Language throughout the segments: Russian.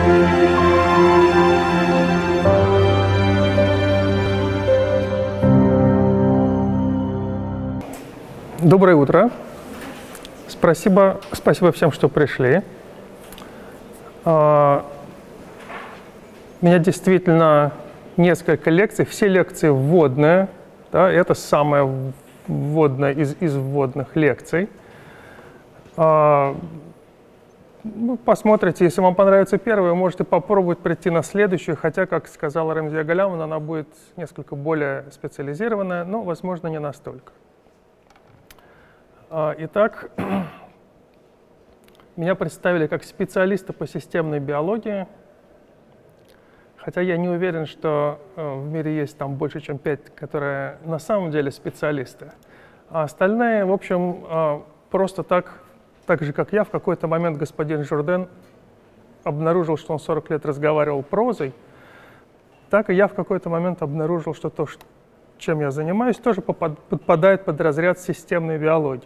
Доброе утро. Спасибо всем, что пришли. У меня действительно несколько лекций. Все лекции вводные. Да, это самая вводная из вводных лекций. Посмотрите, если вам понравится первая, вы можете попробовать прийти на следующую, хотя, как сказала Рамзия Галямовна, она будет несколько более специализированная, но, возможно, не настолько. Итак, меня представили как специалиста по системной биологии, хотя я не уверен, что в мире есть там больше, чем 5, которые на самом деле специалисты. А остальные, в общем, просто так же, как я, в какой-то момент господин Журден обнаружил, что он 40 лет разговаривал прозой, так и я в какой-то момент обнаружил, что то, чем я занимаюсь, тоже подпадает под разряд системной биологии.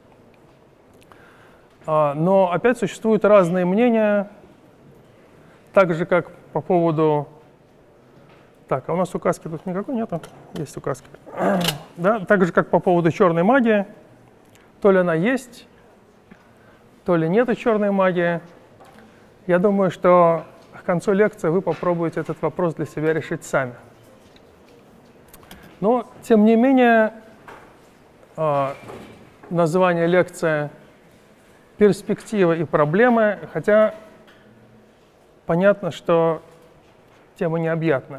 Но опять существуют разные мнения, так же, как по поводу... Так, а у нас указки тут никакой нету? Есть указки. Да? Так же, как по поводу черной магии. То ли она есть, то ли нету черной магии. Я думаю, что к концу лекции вы попробуете этот вопрос для себя решить сами. Но, тем не менее, название лекции «Перспективы и проблемы», хотя понятно, что тема необъятная.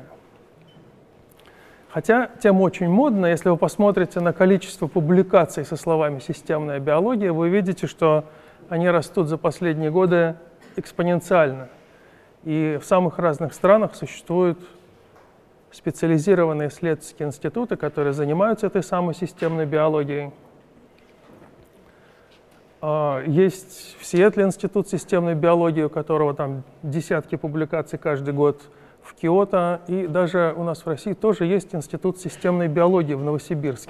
Хотя тема очень модная. Если вы посмотрите на количество публикаций со словами «системная биология», вы увидите, что они растут за последние годы экспоненциально. И в самых разных странах существуют специализированные исследовательские институты, которые занимаются этой самой системной биологией. Есть в Сиэтле институт системной биологии, у которого там десятки публикаций каждый год, в Киото, и даже у нас в России тоже есть институт системной биологии в Новосибирске.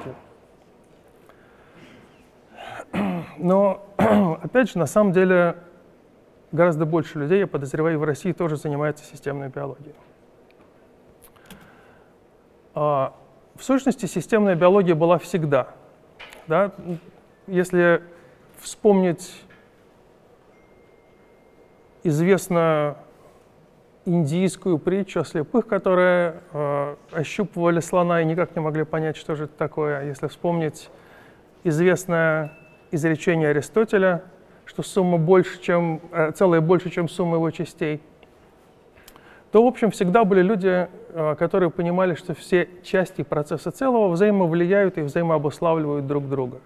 Но, опять же, на самом деле гораздо больше людей, я подозреваю, и в России тоже занимается системной биологией. В сущности, системная биология была всегда. Да? Если вспомнить известную индийскую притчу о слепых, которые ощупывали слона и никак не могли понять, что же это такое. Если вспомнить известное изречение Аристотеля, что сумма больше, целое больше, чем сумма его частей, то, в общем, всегда были люди, которые понимали, что все части процесса целого взаимовлияют и взаимообуславливают друг друга.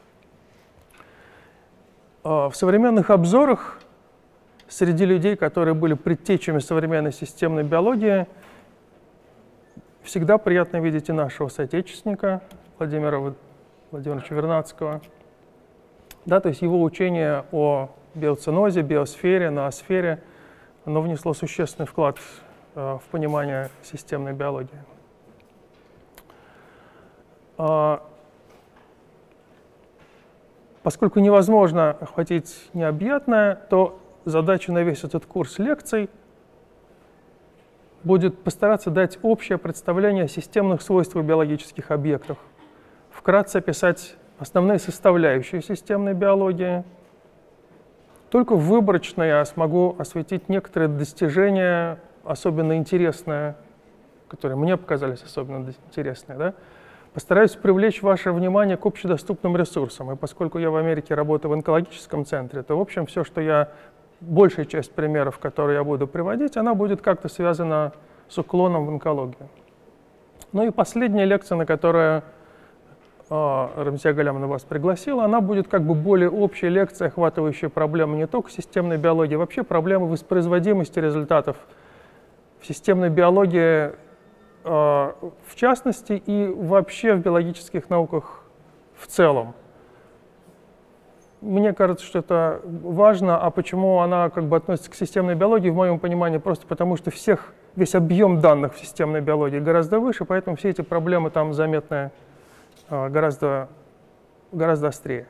В современных обзорах среди людей, которые были предтечами современной системной биологии, всегда приятно видеть и нашего соотечественника Владимира Владимировича Вернадского. Да, то есть его учение о биоценозе, биосфере, ноосфере, оно внесло существенный вклад в понимание системной биологии. Поскольку невозможно охватить необъятное, то задача на весь этот курс лекций будет постараться дать общее представление о системных свойствах биологических объектов, вкратце описать основные составляющие системной биологии. Только выборочно я смогу осветить некоторые достижения, особенно интересные, которые мне показались особенно интересные. Да? Постараюсь привлечь ваше внимание к общедоступным ресурсам. И поскольку я в Америке работаю в онкологическом центре, то, в общем, все, что большая часть примеров, которые я буду приводить, она будет как-то связана с уклоном в онкологию. Ну и последняя лекция, на которую Рамзия Галямовна вас пригласила, она будет как бы более общей лекцией, охватывающей проблемы не только системной биологии, вообще проблемы воспроизводимости результатов в системной биологии в частности и вообще в биологических науках в целом. Мне кажется, что это важно, а почему она как бы относится к системной биологии, в моем понимании, просто потому что весь объем данных в системной биологии гораздо выше, поэтому все эти проблемы там заметны гораздо острее.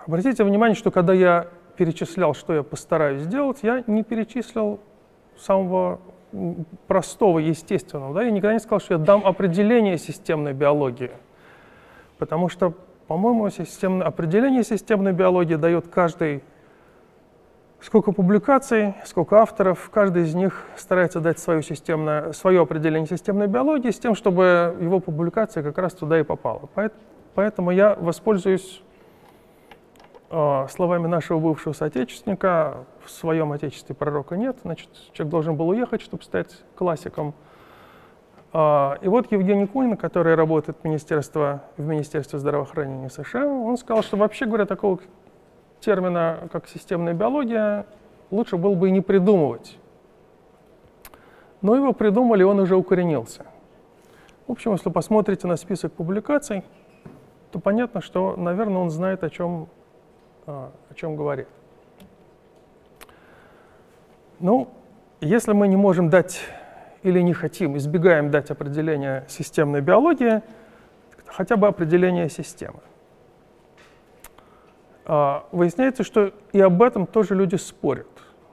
Обратите внимание, что когда я перечислял, что я постараюсь сделать, я не перечислил самого простого, естественного. Да? Я никогда не сказал, что я дам определение системной биологии. Потому что, по-моему, определение системной биологии дает каждый, сколько публикаций, сколько авторов, каждый из них старается дать свое определение системной биологии с тем, чтобы его публикация как раз туда и попала. Поэтому я воспользуюсь словами нашего бывшего соотечественника: в своем отечестве пророка нет, значит, человек должен был уехать, чтобы стать классиком. И вот Евгений Кунин, который работает в Министерстве здравоохранения США, он сказал, что вообще говоря, такого термина, как системная биология, лучше было бы и не придумывать. Но его придумали, он уже укоренился. В общем, если посмотрите на список публикаций, то понятно, что, наверное, он знает, о чем говорит. Ну, если мы не можем дать или не хотим, избегаем дать определение системной биологии, хотя бы определение системы. Выясняется, что и об этом тоже люди спорят.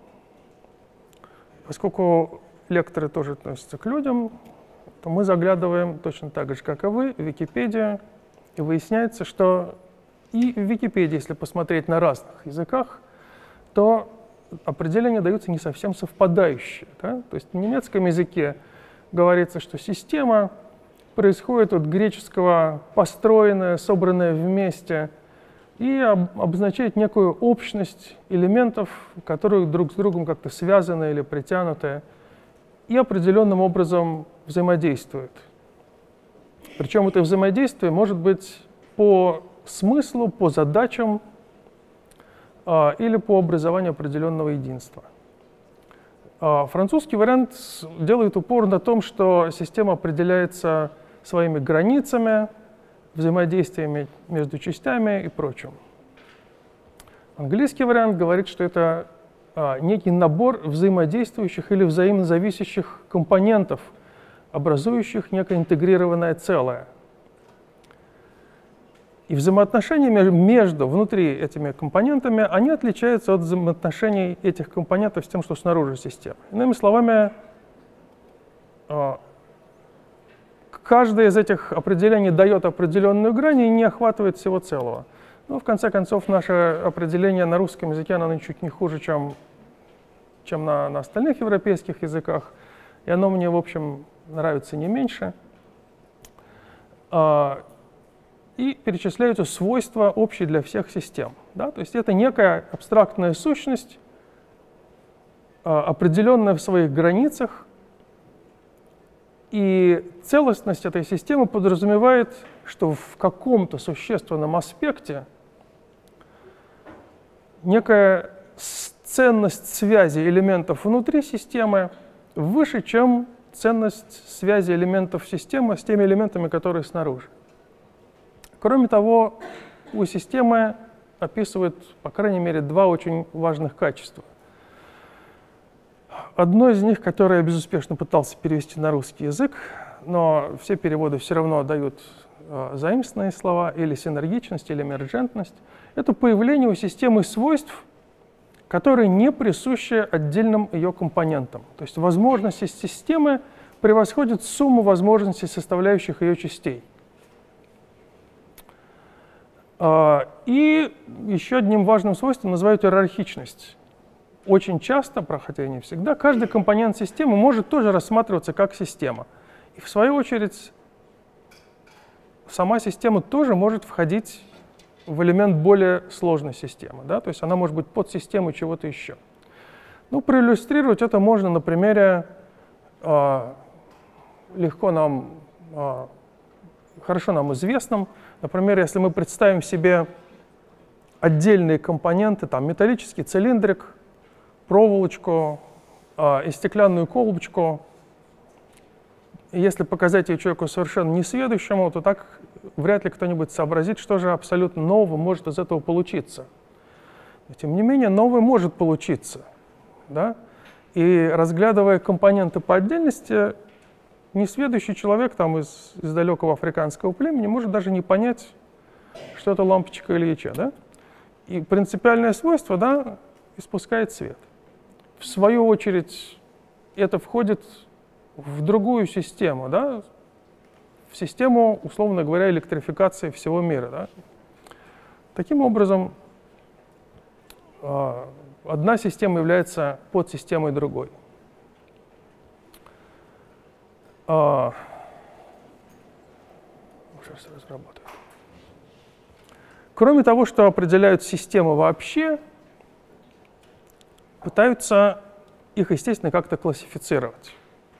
Поскольку лекторы тоже относятся к людям, то мы заглядываем точно так же, как и вы, в Википедию, и выясняется, что и в Википедии, если посмотреть на разных языках, то определения даются не совсем совпадающие. Да? То есть в немецком языке говорится, что система происходит от греческого «построенное», «собранное вместе», и обозначает некую общность элементов, которые друг с другом как-то связаны или притянуты, и определенным образом взаимодействуют. Причем это взаимодействие может быть по смыслу, по задачам или по образованию определенного единства. Французский вариант делает упор на том, что система определяется своими границами, взаимодействиями между частями и прочим. Английский вариант говорит, что это некий набор взаимодействующих или взаимно зависящих компонентов, образующих некое интегрированное целое. И взаимоотношения внутри этими компонентами, они отличаются от взаимоотношений этих компонентов с тем, что снаружи системы. Иными словами, каждое из этих определений дает определенную грань и не охватывает всего целого. Но, в конце концов, наше определение на русском языке, оно чуть не хуже, чем на остальных европейских языках. И оно мне, в общем, нравится не меньше. И перечисляются свойства общие для всех систем. Да? То есть это некая абстрактная сущность, определенная в своих границах, и целостность этой системы подразумевает, что в каком-то существенном аспекте некая ценность связи элементов внутри системы выше, чем ценность связи элементов системы с теми элементами, которые снаружи. Кроме того, у системы описывают, по крайней мере, два очень важных качества. Одно из них, которое я безуспешно пытался перевести на русский язык, но все переводы все равно дают заимственные слова, или синергичность, или эмерджентность, это появление у системы свойств, которые не присущи отдельным ее компонентам. То есть возможности системы превосходят сумму возможностей составляющих ее частей. И еще одним важным свойством называют иерархичность. Очень часто, хотя и не всегда, каждый компонент системы может тоже рассматриваться как система. И в свою очередь сама система тоже может входить в элемент более сложной системы. Да? То есть она может быть подсистемой чего-то еще. Ну, проиллюстрировать это можно на примере хорошо нам известном. Например, если мы представим себе отдельные компоненты, там металлический цилиндрик, проволочку и стеклянную колбочку, и если показать ее человеку совершенно несведущему, то так вряд ли кто-нибудь сообразит, что же абсолютно нового может из этого получиться. Но, тем не менее, новое может получиться. Да? И разглядывая компоненты по отдельности, несведущий человек там, из далекого африканского племени может даже не понять, что это лампочка или яче. Да? И принципиальное свойство, да, испускает свет. В свою очередь, это входит в другую систему, да, в систему, условно говоря, электрификации всего мира. Да. Таким образом, одна система является подсистемой другой. Сейчас разработаю. Кроме того, что определяют системы вообще, пытаются их, естественно, как-то классифицировать.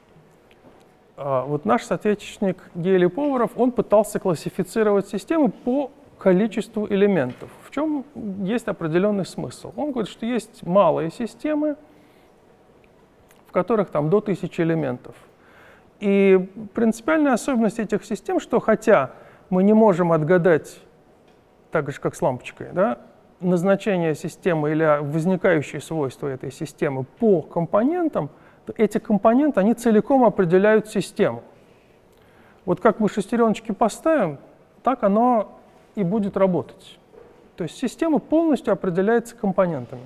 Вот наш соотечественник Гейли Поваров, он пытался классифицировать системы по количеству элементов. В чем есть определенный смысл? Он говорит, что есть малые системы, в которых там до 1000 элементов. И принципиальная особенность этих систем, что хотя мы не можем отгадать, так же как с лампочкой, да, назначение системы или возникающие свойства этой системы по компонентам, то эти компоненты, они целиком определяют систему. Вот как мы шестереночки поставим, так оно и будет работать. То есть система полностью определяется компонентами.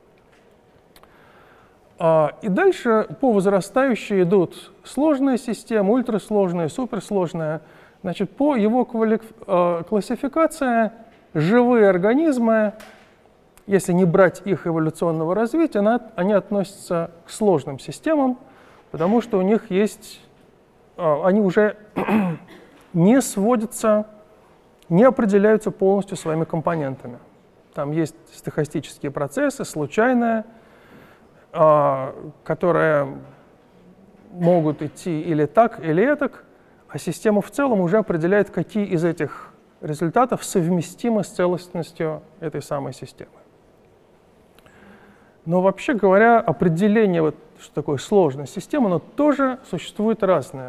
И дальше по возрастающей идут сложные системы, ультрасложные, суперсложные. Значит, по его классификации живые организмы, если не брать их эволюционного развития, они относятся к сложным системам, потому что у них есть, они уже не сводятся, не определяются полностью своими компонентами. Там есть стохастические процессы, случайные, которые могут идти или так, или этак, а система в целом уже определяет, какие из этих результатов совместимы с целостностью этой самой системы. Но вообще говоря, определение, вот, что такое сложная система, оно тоже существует разное.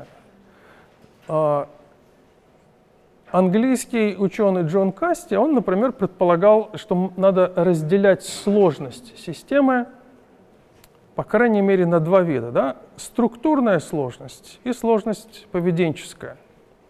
Английский ученый Джон Касти, он, например, предполагал, что надо разделять сложность системы, по крайней мере, на два вида. Да? Структурная сложность и сложность поведенческая.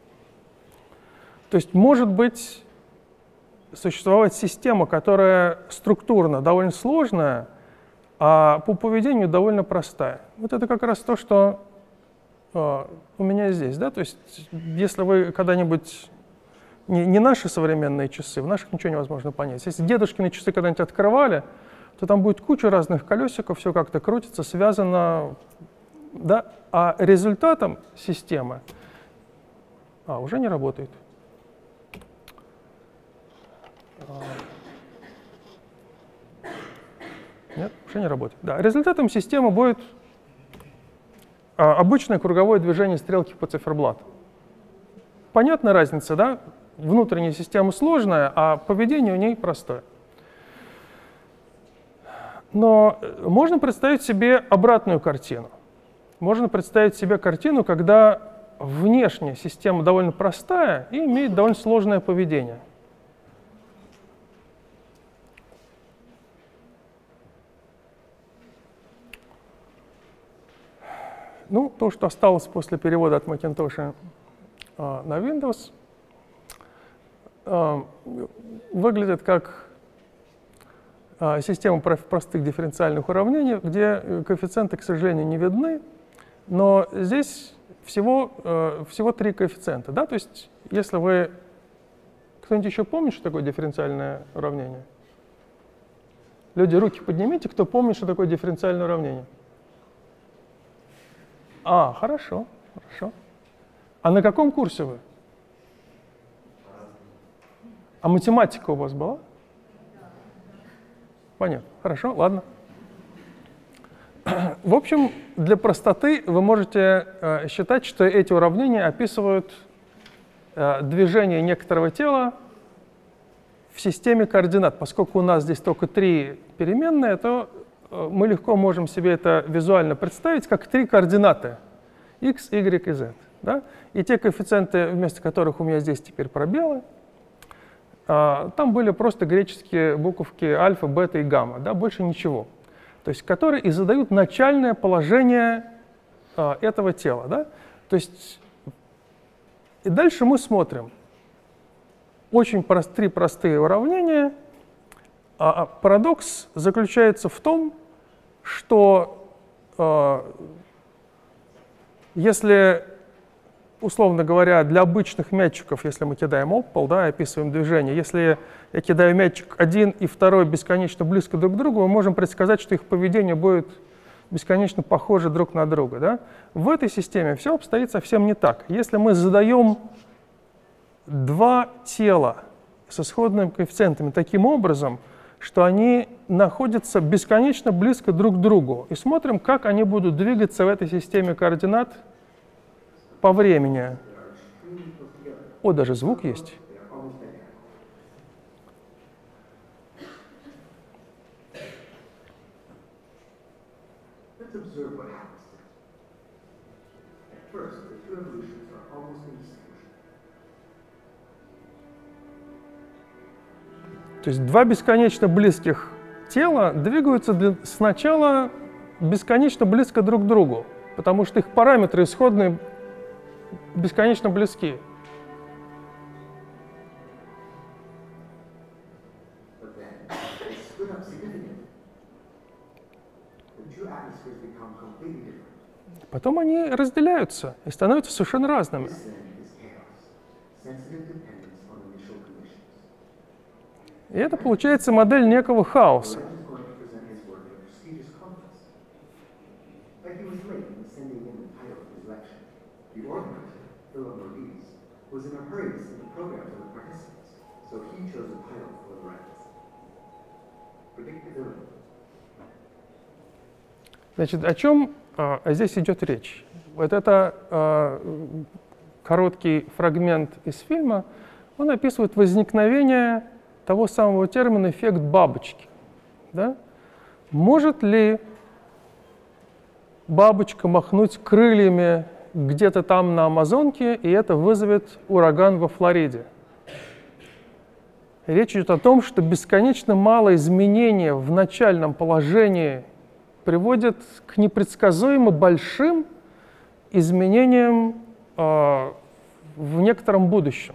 То есть может быть существовать система, которая структурно довольно сложная, а по поведению довольно простая. Вот это как раз то, что у меня здесь. Да? То есть если вы когда-нибудь... Не наши современные часы, в наших ничего невозможно понять. Если дедушкины часы когда-нибудь открывали, то там будет куча разных колесиков, все как-то крутится, связано, да? А результатом системы уже не работает. Нет, уже не работает. Да, результатом системы будет обычное круговое движение стрелки по циферблату. Понятна разница, да? Внутренняя система сложная, а поведение у ней простое. Но можно представить себе обратную картину. Можно представить себе картину, когда внешняя система довольно простая и имеет довольно сложное поведение. Ну, то, что осталось после перевода от Macintosh на Windows, выглядит как система простых дифференциальных уравнений, где коэффициенты, к сожалению, не видны, но здесь всего 3 коэффициента. Да? То есть, если вы... Кто-нибудь еще помнит, что такое дифференциальное уравнение? Люди, руки поднимите, кто помнит, что такое дифференциальное уравнение. Хорошо, хорошо. А на каком курсе вы? А математика у вас была? Понятно. Хорошо, ладно. В общем, для простоты вы можете считать, что эти уравнения описывают движение некоторого тела в системе координат. Поскольку у нас здесь только 3 переменные, то мы легко можем себе это визуально представить как 3 координаты x, y и z. Да? И те коэффициенты, вместо которых у меня здесь теперь пробелы, там были просто греческие буковки альфа, бета и гамма, да? Больше ничего. То есть, которые и задают начальное положение этого тела. Да? То есть, и дальше мы смотрим. Очень 3 простые уравнения, А парадокс заключается в том, что если, условно говоря, для обычных мячиков, если мы кидаем об пол, да, описываем движение, если я кидаю мячик один и второй бесконечно близко друг к другу, мы можем предсказать, что их поведение будет бесконечно похоже друг на друга. Да? В этой системе все обстоит совсем не так. Если мы задаем два тела с исходными коэффициентами таким образом, что они находятся бесконечно близко друг к другу, и смотрим, как они будут двигаться в этой системе координат по времени. О, даже звук есть. То есть два бесконечно близких тела двигаются сначала бесконечно близко друг к другу, потому что их параметры исходные бесконечно близки. Потом они разделяются и становятся совершенно разными. И это получается модель некого хаоса. Значит, о чем здесь идет речь? Вот это короткий фрагмент из фильма, он описывает возникновение того самого термина «эффект бабочки». Да? Может ли бабочка махнуть крыльями где-то там на Амазонке, и это вызовет ураган во Флориде? Речь идет о том, что бесконечно малое изменение в начальном положении приводит к непредсказуемо большим изменениям в некотором будущем.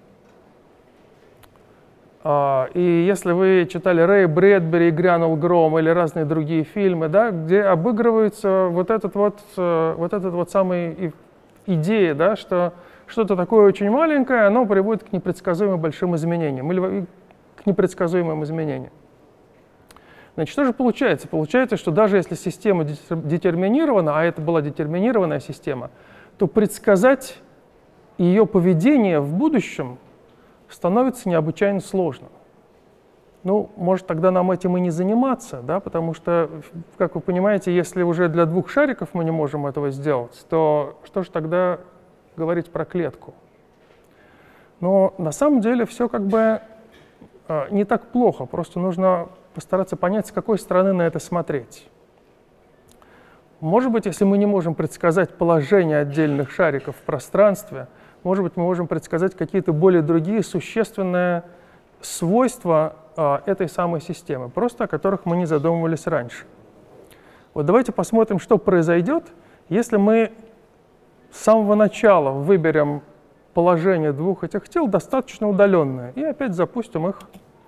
И если вы читали Рэй Брэдбери, «Грянул гром» или разные другие фильмы, да, где обыгрывается вот эта вот самая идея, да, что что-то такое очень маленькое, оно приводит к непредсказуемо большим изменениям или к непредсказуемым изменениям. Значит, что же получается? Получается, что даже если система детерминирована, а это была детерминированная система, то предсказать ее поведение в будущем становится необычайно сложно. Ну, может, тогда нам этим и не заниматься, да, потому что, как вы понимаете, если уже для двух шариков мы не можем этого сделать, то что же тогда говорить про клетку? Но на самом деле все как бы не так плохо, просто нужно постараться понять, с какой стороны на это смотреть. Может быть, если мы не можем предсказать положение отдельных шариков в пространстве, может быть, мы можем предсказать какие-то более другие существенные свойства этой самой системы, просто о которых мы не задумывались раньше. Вот давайте посмотрим, что произойдет, если мы с самого начала выберем положение двух этих тел достаточно удаленное и опять запустим их.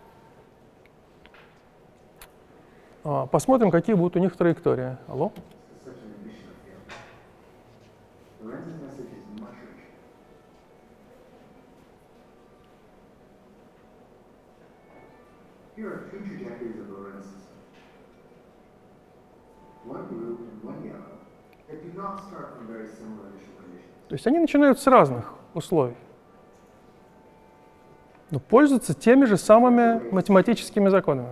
Посмотрим, какие будут у них траектории. Алло? Here are two trajectories of the Lorentz system. One blue and one yellow that do not start from very similar initial conditions. То есть они начинают с разных условий, но пользуются теми же самыми математическими законами.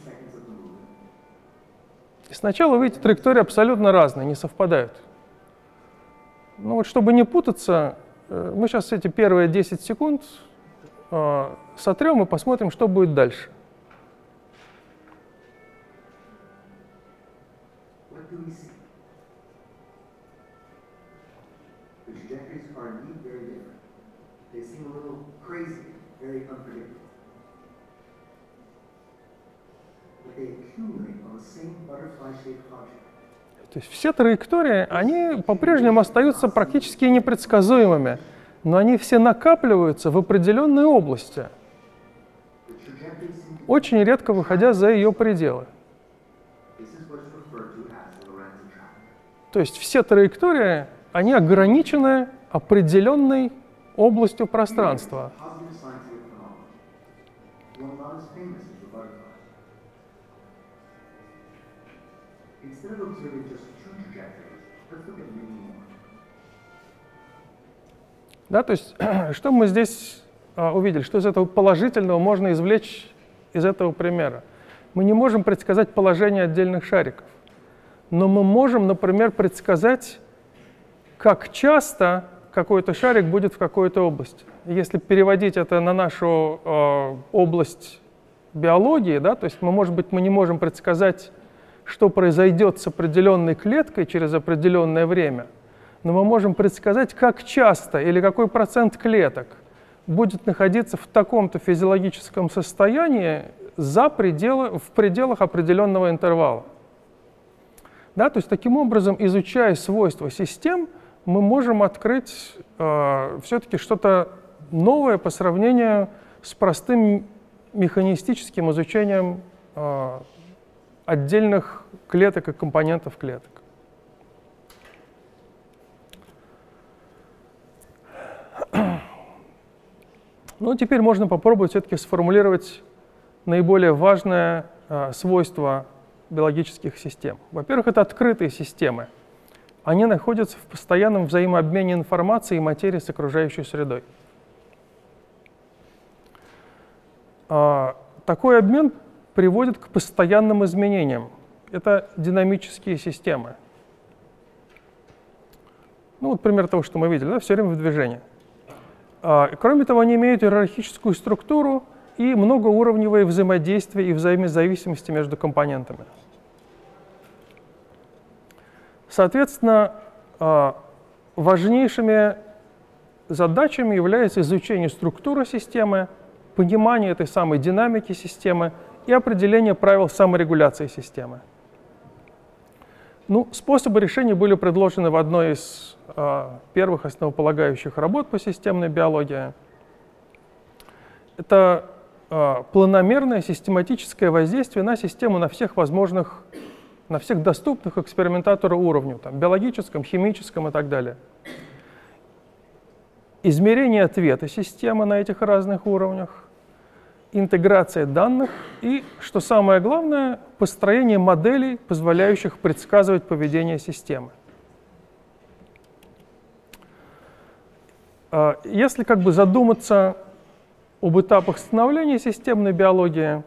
И сначала, видите, траектории абсолютно разные, не совпадают. Ну вот, чтобы не путаться, мы сейчас эти первые 10 секунд сотрем и посмотрим, что будет дальше. То есть все траектории, они по-прежнему остаются практически непредсказуемыми, но они все накапливаются в определенной области. очень редко выходя за ее пределы. То есть все траектории, они ограничены определенной областью пространства. Да, то есть, что мы здесь увидели? Что из этого положительного можно извлечь из этого примера? Мы не можем предсказать положение отдельных шариков, но мы можем, например, предсказать, как часто какой-то шарик будет в какой-то области. Если переводить это на нашу область биологии, да, то есть, может быть, мы не можем предсказать, что произойдет с определенной клеткой через определенное время, но мы можем предсказать, как часто или какой процент клеток будет находиться в таком-то физиологическом состоянии в пределах определенного интервала. Да, то есть таким образом, изучая свойства систем, мы можем открыть все-таки что-то новое по сравнению с простым механистическим изучением отдельных клеток и компонентов клеток. Ну, теперь можно попробовать все-таки сформулировать наиболее важное свойство биологических систем. Во-первых, это открытые системы. Они находятся в постоянном взаимообмене информацией и материи с окружающей средой. Такой обмен приводит к постоянным изменениям. Это динамические системы. Ну, вот пример того, что мы видели, да, все время в движении. Кроме того, они имеют иерархическую структуру и многоуровневое взаимодействие и взаимозависимости между компонентами. Соответственно, важнейшими задачами является изучение структуры системы, понимание этой самой динамики системы и определение правил саморегуляции системы. Ну, способы решения были предложены в одной из первых основополагающих работ по системной биологии. Это планомерное систематическое воздействие на систему на всех возможных, на всех доступных экспериментатору уровню, там, биологическом, химическом и так далее. Измерение ответа системы на этих разных уровнях, интеграция данных и, что самое главное, построение моделей, позволяющих предсказывать поведение системы. Если как бы задуматься об этапах становления системной биологии,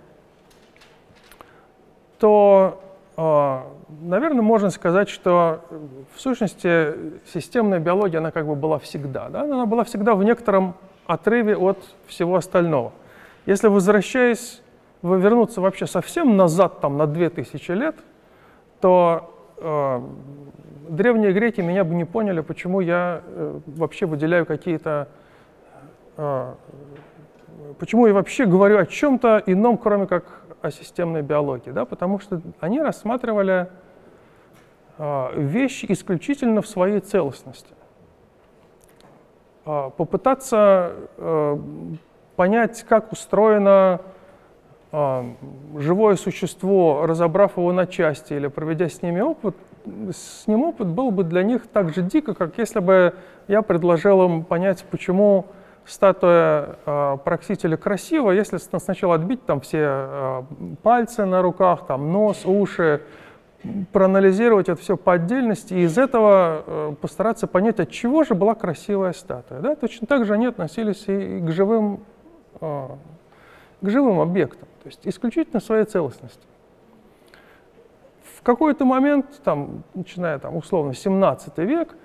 то, наверное, можно сказать, что в сущности системная биология, она как бы была всегда. Да? Она была всегда в некотором отрыве от всего остального. Если вернуться вообще совсем назад, там, на 2000 лет, то древние греки меня бы не поняли, почему я вообще выделяю какие-то... Почему я вообще говорю о чем-то ином, кроме как о системной биологии. Да? Потому что они рассматривали вещи исключительно в своей целостности. Попытаться понять, как устроено живое существо, разобрав его на части или проведя с ним опыт, был бы для них так же дико, как если бы я предложил им понять, почему статуя Проксителя красива, если сначала отбить там все пальцы на руках, там, нос, уши, проанализировать это все по отдельности и из этого постараться понять, от чего же была красивая статуя. Да? Точно так же они относились и к живым объектам, то есть исключительно своей целостности. В какой-то момент, там, начиная там, условно 17 век,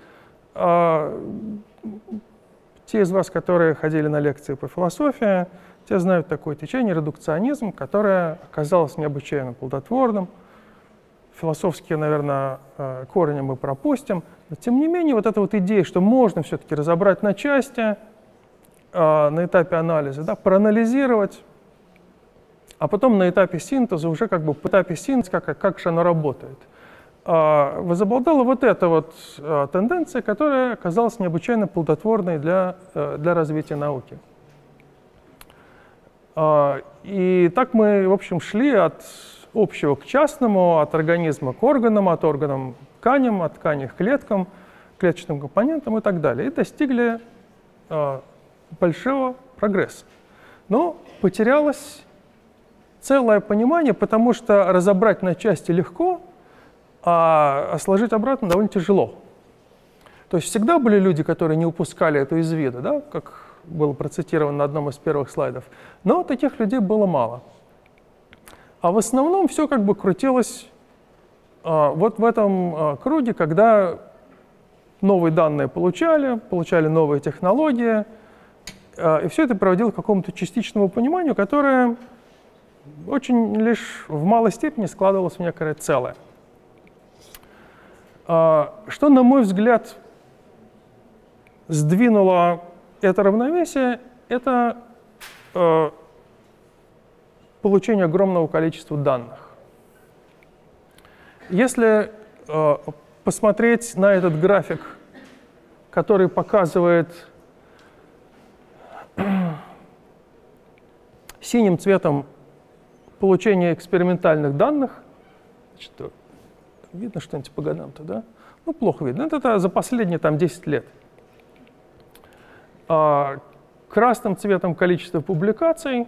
те из вас, которые ходили на лекции по философии, те знают такое течение редукционизм, которое оказалось необычайно плодотворным. Философские, наверное, корни мы пропустим. Но тем не менее, вот эта вот идея, что можно все-таки разобрать на части на этапе анализа, да, проанализировать, а потом на этапе синтеза уже как бы по этапе синтеза, как же оно работает. Возобладала вот эта вот тенденция, которая оказалась необычайно плодотворной для развития науки. И так мы, в общем, шли от общего к частному, от организма к органам, от органам к тканям, от тканей к клеткам, клеточным компонентам и так далее. И достигли большого прогресса. Но потерялось целое понимание, потому что разобрать на части легко, а сложить обратно довольно тяжело. То есть всегда были люди, которые не упускали это из вида, да, как было процитировано на одном из первых слайдов, но таких людей было мало. А в основном все как бы крутилось вот в этом круге, когда новые данные получали новые технологии, и все это приводило к какому-то частичному пониманию, которое очень лишь в малой степени складывалось в некое целое. Что, на мой взгляд, сдвинуло это равновесие, это получение огромного количества данных. Если посмотреть на этот график, который показывает синим цветом получение экспериментальных данных, значит, видно что-нибудь по годам-то, да? Ну, плохо видно. Это за последние там 10 лет. Красным цветом количество публикаций,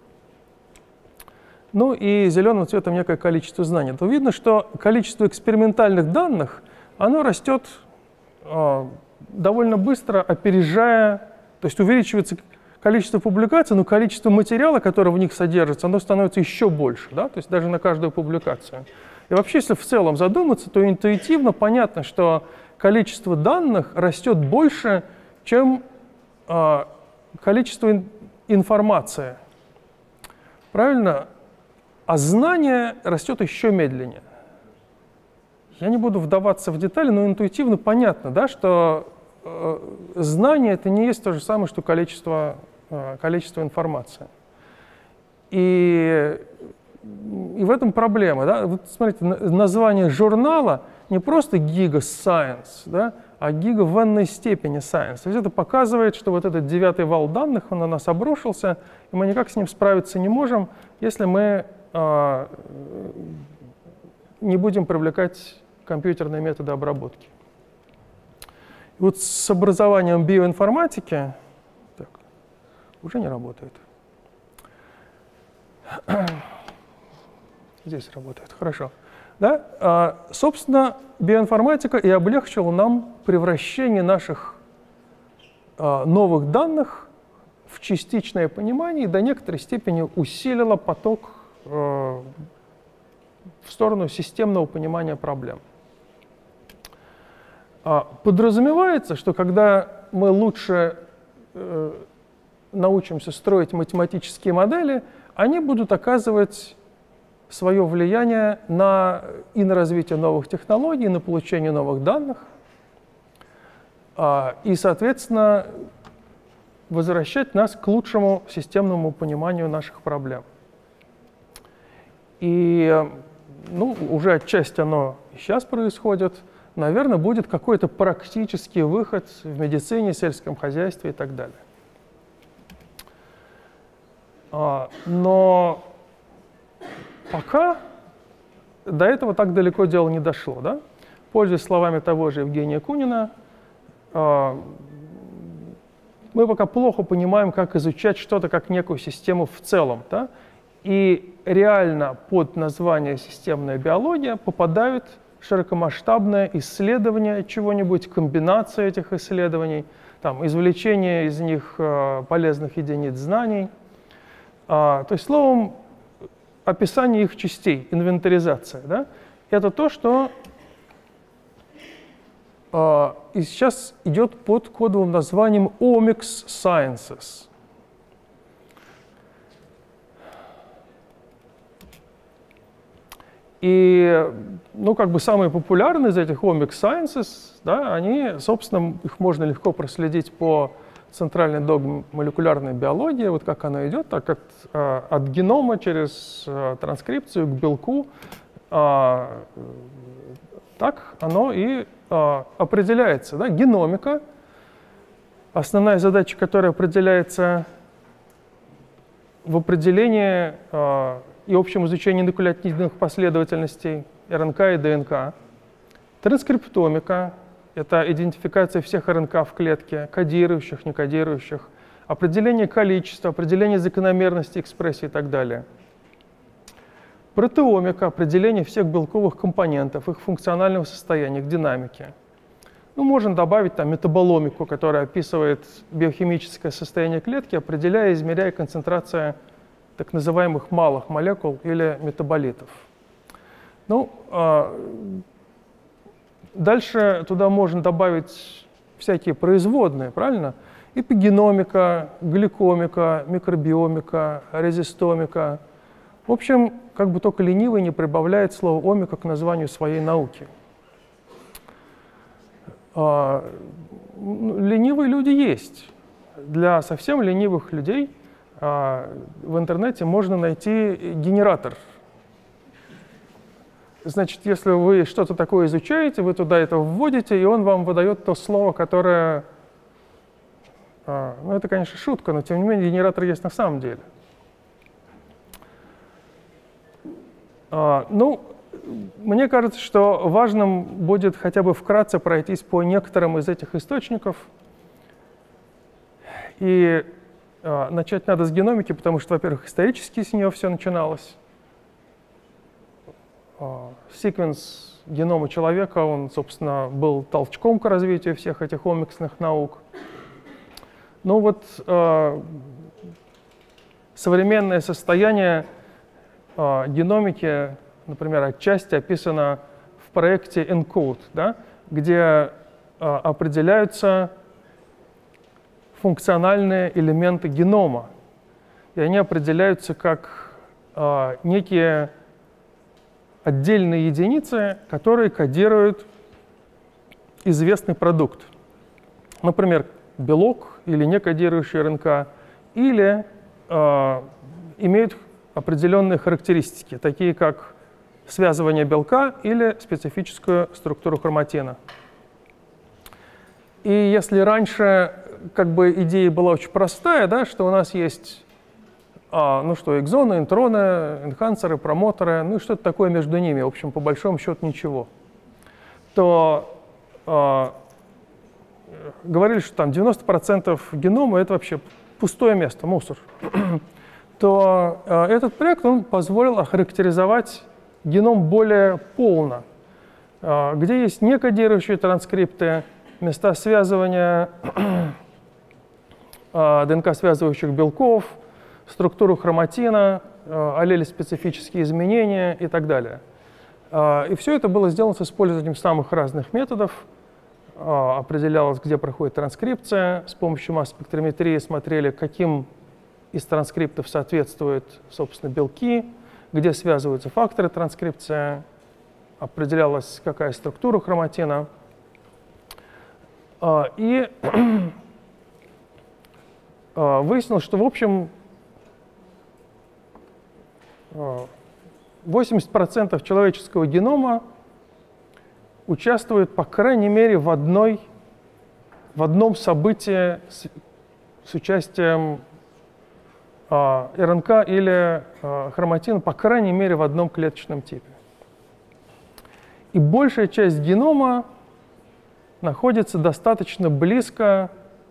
ну и зеленым цветом некое количество знаний. То видно, что количество экспериментальных данных, оно растет довольно быстро, опережая, то есть увеличивается количество публикаций, но количество материала, которое в них содержится, оно становится еще больше, да? То есть даже на каждую публикацию. И вообще, если в целом задуматься, то интуитивно понятно, что количество данных растет больше, чем количество информации. Правильно? А знание растет еще медленнее. Я не буду вдаваться в детали, но интуитивно понятно, да, что знание — это не есть то же самое, что количество информации. И в этом проблема. Да? Вот смотрите, название журнала не просто Giga Science, да, а Giga в n-ной степени Science. То есть это показывает, что вот этот 9-й вал данных, он на нас обрушился, и мы никак с ним справиться не можем, если мы не будем привлекать компьютерные методы обработки. И вот с образованием биоинформатики так, уже не работает. Здесь работает, хорошо. Да? Собственно, биоинформатика и облегчила нам превращение наших новых данных в частичное понимание и до некоторой степени усилила поток в сторону системного понимания проблем. Подразумевается, что когда мы лучше научимся строить математические модели, они будут оказывать свое влияние и на развитие новых технологий, и на получение новых данных, и, соответственно, возвращать нас к лучшему системному пониманию наших проблем. И ну, уже отчасти оно и сейчас происходит. Наверное, будет какой-то практический выход в медицине, сельском хозяйстве и так далее. Но пока до этого так далеко дело не дошло. Да? Пользуясь словами того же Евгения Кунина, мы пока плохо понимаем, как изучать что-то как некую систему в целом. Да? И реально под название «системная биология» попадают широкомасштабное исследование чего-нибудь, комбинация этих исследований, там, извлечение из них полезных единиц знаний. То есть, словом, описание их частей, инвентаризация. Да? Это то, что и сейчас идет под кодовым названием Omics Sciences. И, ну, как бы самые популярные из этих Omics Sciences, да, они, собственно, их можно легко проследить по центральной догме молекулярной биологии, вот как она идет, так как от генома через транскрипцию к белку, так оно и определяется. Да? Геномика, основная задача, которая определяется в определении и общем изучении нуклеотидных последовательностей РНК и ДНК. Транскриптомика — это идентификация всех РНК в клетке, кодирующих, некодирующих, определение количества, определение закономерности экспрессии и так далее. Протеомика — определение всех белковых компонентов, их функционального состояния, их динамики. Ну, можно добавить там метаболомику, которая описывает биохимическое состояние клетки, определяя и измеряя концентрацию так называемых малых молекул или метаболитов. Ну, дальше туда можно добавить всякие производные, правильно? Эпигеномика, гликомика, микробиомика, резистомика. В общем, как бы только ленивый не прибавляет слово омика к названию своей науки. Ленивые люди есть. Для совсем ленивых людей в интернете можно найти генератор. Значит, если вы что-то такое изучаете, вы туда это вводите, и он вам выдает то слово, которое... Ну, это, конечно, шутка, но тем не менее генератор есть на самом деле. Ну, мне кажется, что важным будет хотя бы вкратце пройтись по некоторым из этих источников. И начать надо с геномики, потому что, во-первых, исторически с нее все начиналось. Секвенс генома человека, он, собственно, был толчком к развитию всех этих омиксных наук. Ну вот современное состояние геномики, например, отчасти описано в проекте ENCODE, да, где определяются функциональные элементы генома. И они определяются как некие отдельные единицы, которые кодируют известный продукт. Например, белок или некодирующий РНК, или имеют определенные характеристики, такие как связывание белка или специфическую структуру хроматина. И если раньше как бы идея была очень простая, да, что у нас есть ну что, экзоны, интроны, энхансеры, промоторы, ну и что-то такое между ними, в общем, по большому счету ничего, то говорили, что там 90% генома — это вообще пустое место, мусор, то этот проект он позволил охарактеризовать геном более полно, где есть некодирующие транскрипты, места связывания ДНК-связывающих белков, структуру хроматина, аллелеспецифические изменения и так далее. И все это было сделано с использованием самых разных методов. Определялось, где проходит транскрипция. С помощью масс-спектрометрии смотрели, каким из транскриптов соответствуют, собственно, белки, где связываются факторы транскрипции. Определялась, какая структура хроматина. И выяснилось, что, в общем, 80% человеческого генома участвует, по крайней мере, в одном событии с участием РНК или хроматина, по крайней мере, в одном клеточном типе. И большая часть генома находится достаточно близко,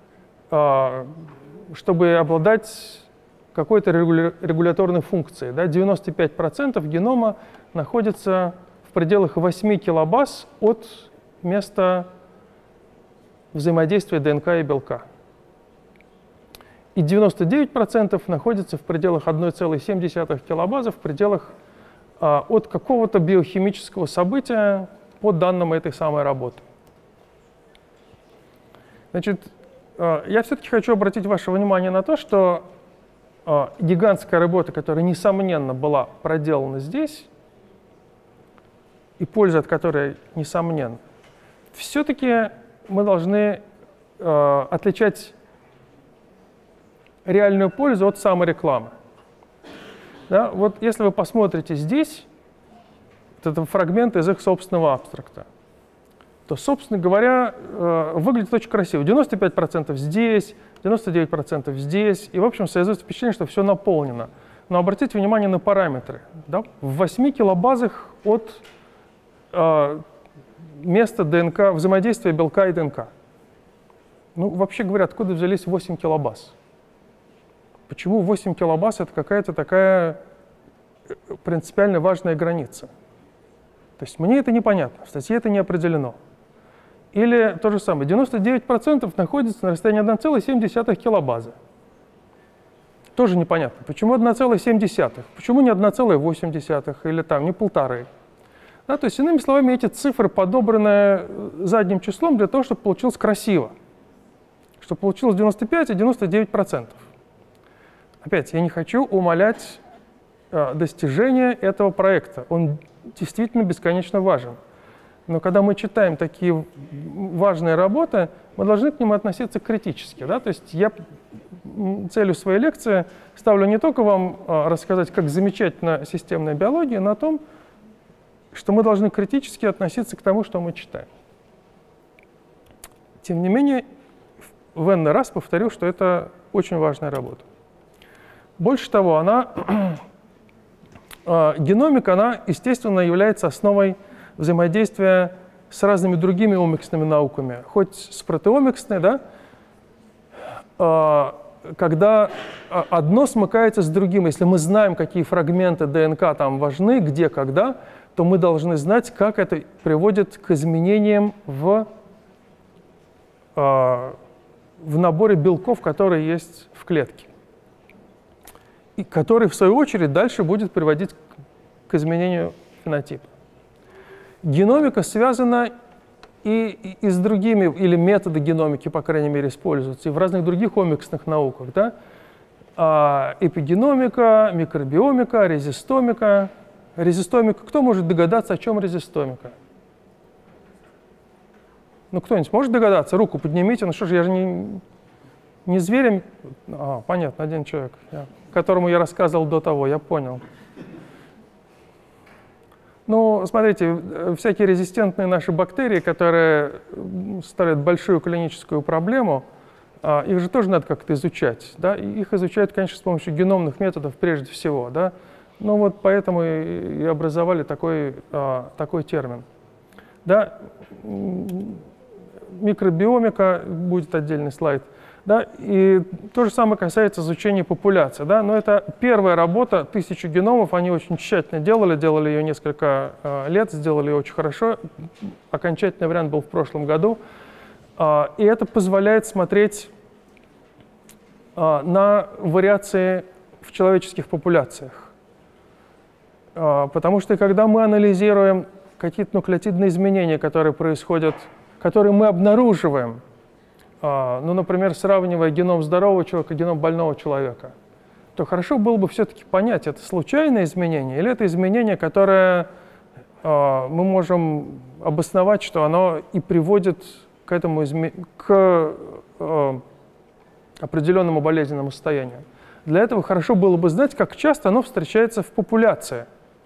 чтобы обладать какой-то регуляторной функцией. Да? 95% генома находится в пределах 8 килобаз от места взаимодействия ДНК и белка. И 99% находится в пределах 1,7 килобазы, в пределах от какого-то биохимического события по данным этой самой работы. Значит, я все-таки хочу обратить ваше внимание на то, что гигантская работа, которая, несомненно, была проделана здесь, и польза от которой, несомненно, все-таки мы должны отличать реальную пользу от саморекламы. Да? Вот если вы посмотрите здесь, вот это фрагмент из их собственного абстракта, то, собственно говоря, выглядит очень красиво. 95% здесь, 99% здесь. И, в общем, создается впечатление, что все наполнено. Но обратите внимание на параметры. Да? В 8 килобазах от места ДНК, взаимодействия белка и ДНК. Ну, вообще говоря, откуда взялись 8 килобаз? Почему 8 килобаз — это какая-то такая принципиально важная граница? То есть мне это непонятно, в статье это не определено. Или то же самое, 99% находится на расстоянии 1,7 килобазы. Тоже непонятно. Почему 1,7? Почему не 1,8 или там не 1,5? Да, то есть, иными словами, эти цифры подобраны задним числом для того, чтобы получилось красиво. Чтобы получилось 95 и 99%. Опять, я не хочу умалять достижения этого проекта. Он действительно бесконечно важен. Но когда мы читаем такие важные работы, мы должны к ним относиться критически. Да? То есть я целью своей лекции ставлю не только вам рассказать, как замечательна системная биология, но о том, что мы должны критически относиться к тому, что мы читаем. Тем не менее, в n-ный раз повторю, что это очень важная работа. Больше того, геномика, она, естественно, является основой взаимодействия с разными другими омиксными науками, хоть с протеомиксной, да, когда одно смыкается с другим. Если мы знаем, какие фрагменты ДНК там важны, где, когда, то мы должны знать, как это приводит к изменениям в наборе белков, которые есть в клетке, и который, в свою очередь, дальше будет приводить к изменению фенотипа. Геномика связана и с другими, или методы геномики, по крайней мере, используются и в разных других омиксных науках. Да? Эпигеномика, микробиомика, резистомика. Резистомика. Кто может догадаться, о чем резистомика? Ну, кто-нибудь может догадаться? Руку поднимите. Ну что ж, я же не зверем. Понятно, один человек, которому я рассказывал до того, я понял. Ну, смотрите, всякие резистентные наши бактерии, которые ставят большую клиническую проблему, их же тоже надо как-то изучать. Да? И их изучают, конечно, с помощью геномных методов прежде всего. Да? Ну вот поэтому и образовали такой термин. Да? Микробиомика, будет отдельный слайд. Да? И то же самое касается изучения популяции. Да? Но это первая работа, 1000 геномов, они очень тщательно делали ее несколько лет, сделали ее очень хорошо. Окончательный вариант был в прошлом году. И это позволяет смотреть на вариации в человеческих популяциях. Потому что когда мы анализируем какие-то нуклеотидные изменения, которые происходят, которые мы обнаруживаем, ну, например, сравнивая геном здорового человека и геном больного человека, то хорошо было бы все-таки понять, это случайное изменение или это изменение, которое мы можем обосновать, что оно и приводит к определенному болезненному состоянию. Для этого хорошо было бы знать, как часто оно встречается в популяции.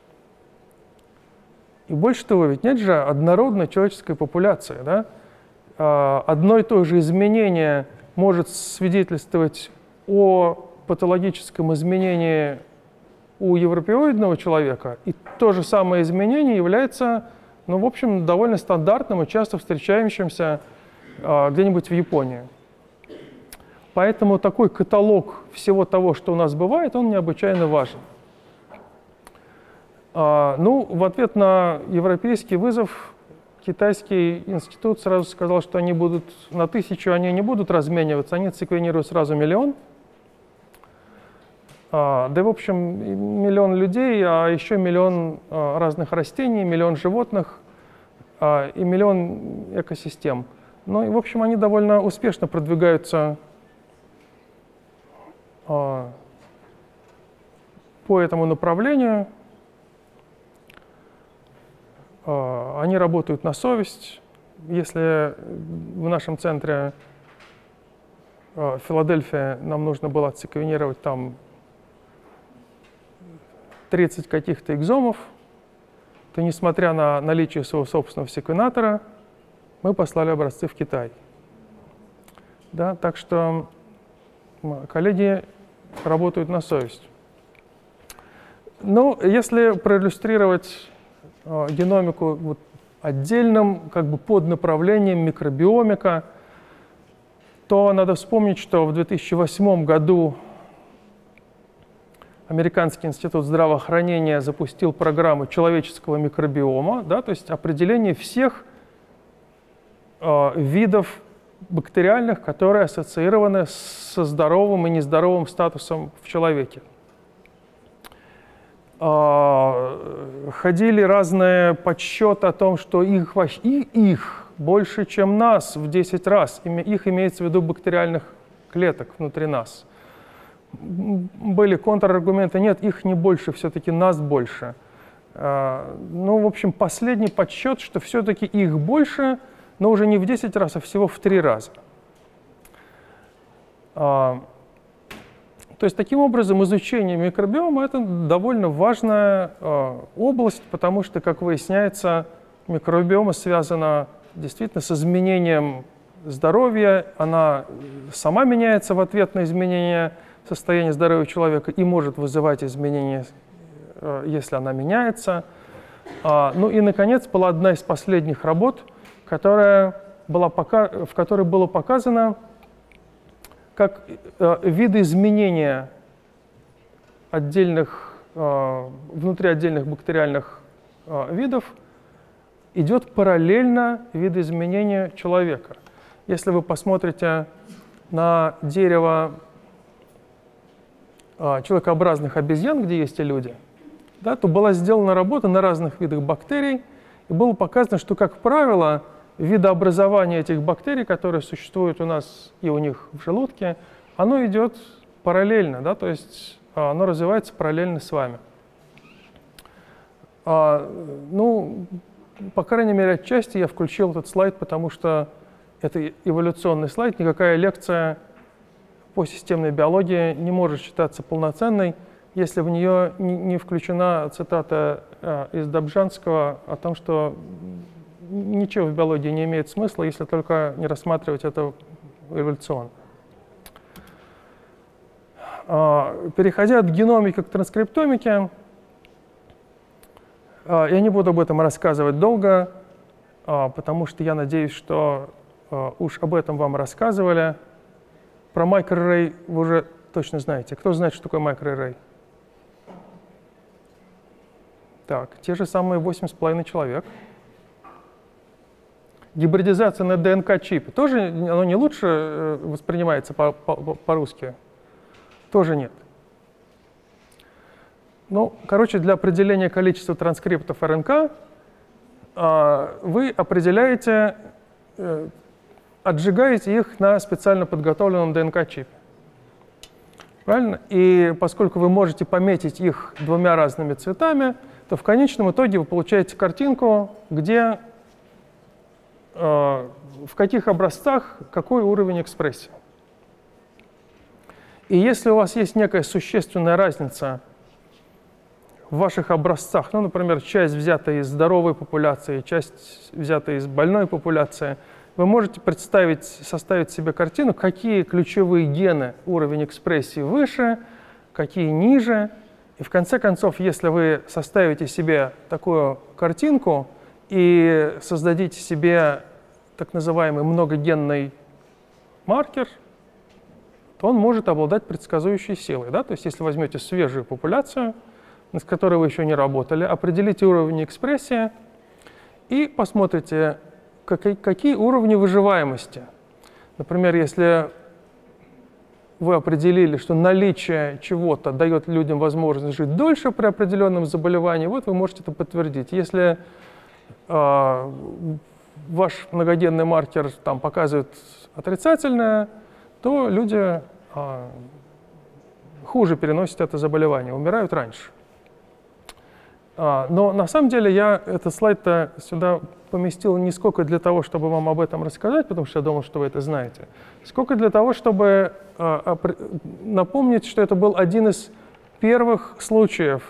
И больше того, ведь нет же однородной человеческой популяции, да? Одно и то же изменение может свидетельствовать о патологическом изменении у европеоидного человека, и то же самое изменение является, ну, в общем, довольно стандартным и часто встречающимся где-нибудь в Японии. Поэтому такой каталог всего того, что у нас бывает, он необычайно важен. Ну, в ответ на европейский вызов китайский институт сразу сказал, что они будут на 1000 они не будут размениваться, они секвенируют сразу 1 000 000. Да и, в общем, 1 000 000 людей, а еще 1 000 000 разных растений, 1 000 000 животных и 1 000 000 экосистем. Ну и, в общем, они довольно успешно продвигаются по этому направлению. Они работают на совесть. Если в нашем центре Филадельфия нам нужно было отсеквенировать там 30 каких-то экзомов, то, несмотря на наличие своего собственного секвенатора, мы послали образцы в Китай. Да, так что коллеги работают на совесть. Ну, если проиллюстрировать геномику вот отдельным как бы поднаправлением микробиомика, то надо вспомнить, что в 2008 году Американский институт здравоохранения запустил программу человеческого микробиома, да, то есть определение всех видов бактериальных, которые ассоциированы со здоровым и нездоровым статусом в человеке. Ходили разные подсчеты о том, что их больше, чем нас в 10 раз. Их имеется в виду бактериальных клеток внутри нас. Были контраргументы, нет, их не больше, все-таки нас больше. Ну, в общем, последний подсчет, что все-таки их больше, но уже не в 10 раз, а всего в 3 раза. То есть, таким образом, изучение микробиома – это довольно важная область, потому что, как выясняется, микробиома связана действительно с изменением здоровья, она сама меняется в ответ на изменение состояния здоровья человека и может вызывать изменения, если она меняется. Ну и, наконец, была одна из последних работ, в которой было показано, как виды изменения внутри отдельных бактериальных видов идет параллельно видоизменению человека. Если вы посмотрите на дерево человекообразных обезьян, где есть и люди, да, то была сделана работа на разных видах бактерий, и было показано, что, как правило, видообразование этих бактерий, которые существуют у нас и у них в желудке, оно идет параллельно, да, то есть оно развивается параллельно с вами. Ну, по крайней мере, отчасти я включил этот слайд, потому что это эволюционный слайд, никакая лекция по системной биологии не может считаться полноценной, если в нее не включена цитата из Добжанского о том, что ничего в биологии не имеет смысла, если только не рассматривать это эволюционно. Переходя от геномики к транскриптомике, я не буду об этом рассказывать долго, потому что я надеюсь, что уж об этом вам рассказывали. Про microarray вы уже точно знаете. Кто знает, что такое microarray? Так, те же самые 8,5 человек. Гибридизация на ДНК-чипе. Тоже оно не лучше воспринимается по-русски? Тоже нет. Ну, короче, для определения количества транскриптов РНК вы определяете, отжигаете их на специально подготовленном ДНК-чипе. Правильно? И поскольку вы можете пометить их 2 разными цветами, то в конечном итоге вы получаете картинку, где в каких образцах какой уровень экспрессии. И если у вас есть некая существенная разница в ваших образцах, ну, например, часть взята из здоровой популяции, часть взята из больной популяции, вы можете составить себе картину, какие ключевые гены уровень экспрессии выше, какие ниже. И в конце концов, если вы составите себе такую картинку и создадите себе так называемый многогенный маркер, то он может обладать предсказующей силой. Да? То есть если возьмете свежую популяцию, с которой вы еще не работали, определите уровень экспрессии и посмотрите, какие уровни выживаемости. Например, если вы определили, что наличие чего-то дает людям возможность жить дольше при определенном заболевании, вот вы можете это подтвердить. Если ваш многоденный маркер там показывает отрицательное, то люди хуже переносят это заболевание, умирают раньше. Но на самом деле я этот слайд-то сюда поместил не сколько для того, чтобы вам об этом рассказать, потому что я думал, что вы это знаете, сколько для того, чтобы напомнить, что это был один из первых случаев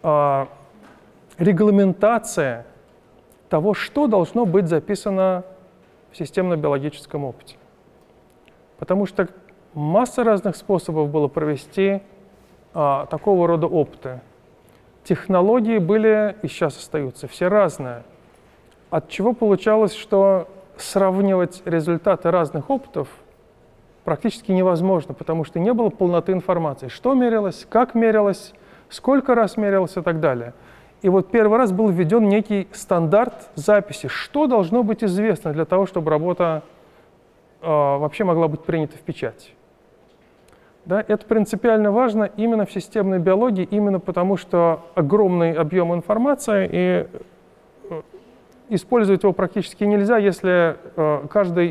регламентации того, что должно быть записано в системно-биологическом опыте. Потому что масса разных способов было провести такого рода опыты. Технологии были и сейчас остаются все разные. От чего получалось, что сравнивать результаты разных опытов практически невозможно, потому что не было полноты информации. Что мерилось, как мерилось, сколько раз мерилось и так далее. И вот первый раз был введен некий стандарт записи, что должно быть известно для того, чтобы работа вообще могла быть принята в печать. Да, это принципиально важно именно в системной биологии, именно потому что огромный объем информации, и использовать его практически нельзя, если каждый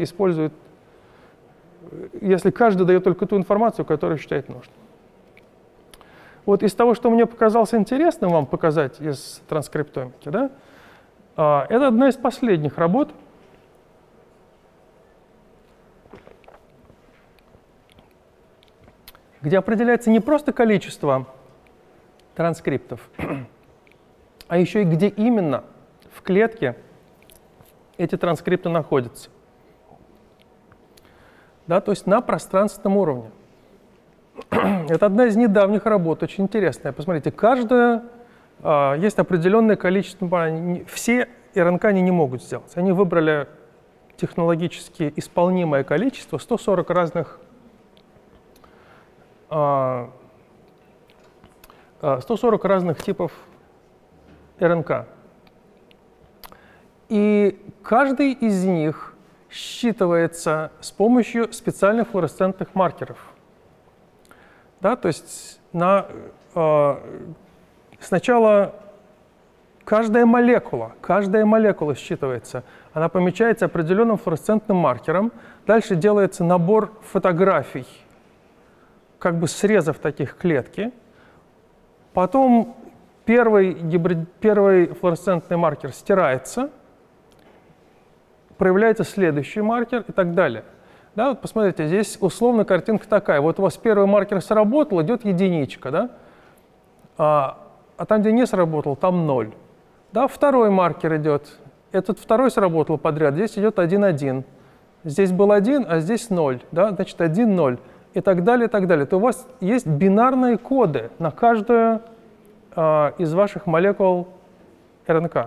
дает только ту информацию, которую считает нужным. Вот из того, что мне показалось интересным вам показать из транскриптомики, да, это одна из последних работ. Где определяется не просто количество транскриптов, а еще и где именно в клетке эти транскрипты находятся. Да, то есть на пространственном уровне. Это одна из недавних работ, очень интересная. Посмотрите, есть определенное количество, все РНК они не могут сделать. Они выбрали технологически исполнимое количество, 140 разных 140 разных типов РНК. И каждый из них считывается с помощью специальных флуоресцентных маркеров. Да, то есть сначала каждая молекула считывается, она помечается определенным флуоресцентным маркером, дальше делается набор фотографий, как бы срезов таких клетки. Потом первый флуоресцентный маркер стирается, проявляется следующий маркер и так далее. Да, вот посмотрите, здесь условно картинка такая. Вот у вас первый маркер сработал, идет единичка, да? А там, где не сработал, там 0. Да, второй маркер идет. Этот второй сработал подряд, здесь идет 1, 1. Здесь был 1, а здесь 0. Да? Значит, 1, 0. И так далее, и так далее. То у вас есть бинарные коды на каждую из ваших молекул РНК.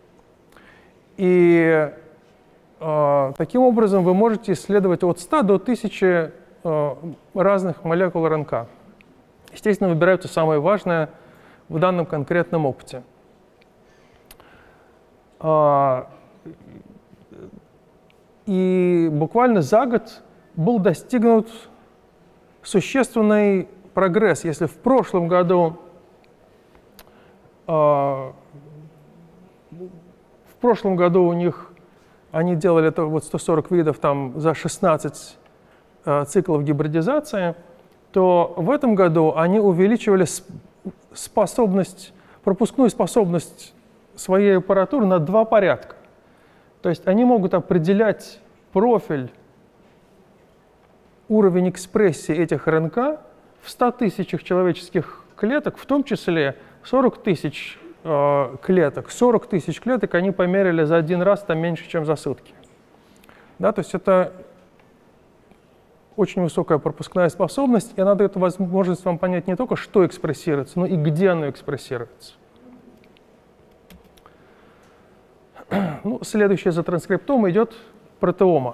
И таким образом вы можете исследовать от 100 до 1000 разных молекул РНК. Естественно, выбираются самые важные в данном конкретном опыте. И буквально за год был достигнут существенный прогресс. Если в прошлом году у них они делали это вот 140 видов там за 16 циклов гибридизации, то в этом году они увеличивали пропускную способность своей аппаратуры на 2 порядка. То есть они могут определять профиль, уровень экспрессии этих РНК в 100 тысячах человеческих клеток, в том числе 40 тысяч клеток. 40 тысяч клеток они померили за один раз, там меньше, чем за сутки. Да, то есть это очень высокая пропускная способность, и она дает возможность вам понять не только, что экспрессируется, но и где оно экспрессируется. Ну, следующее за транскриптом идет протеома.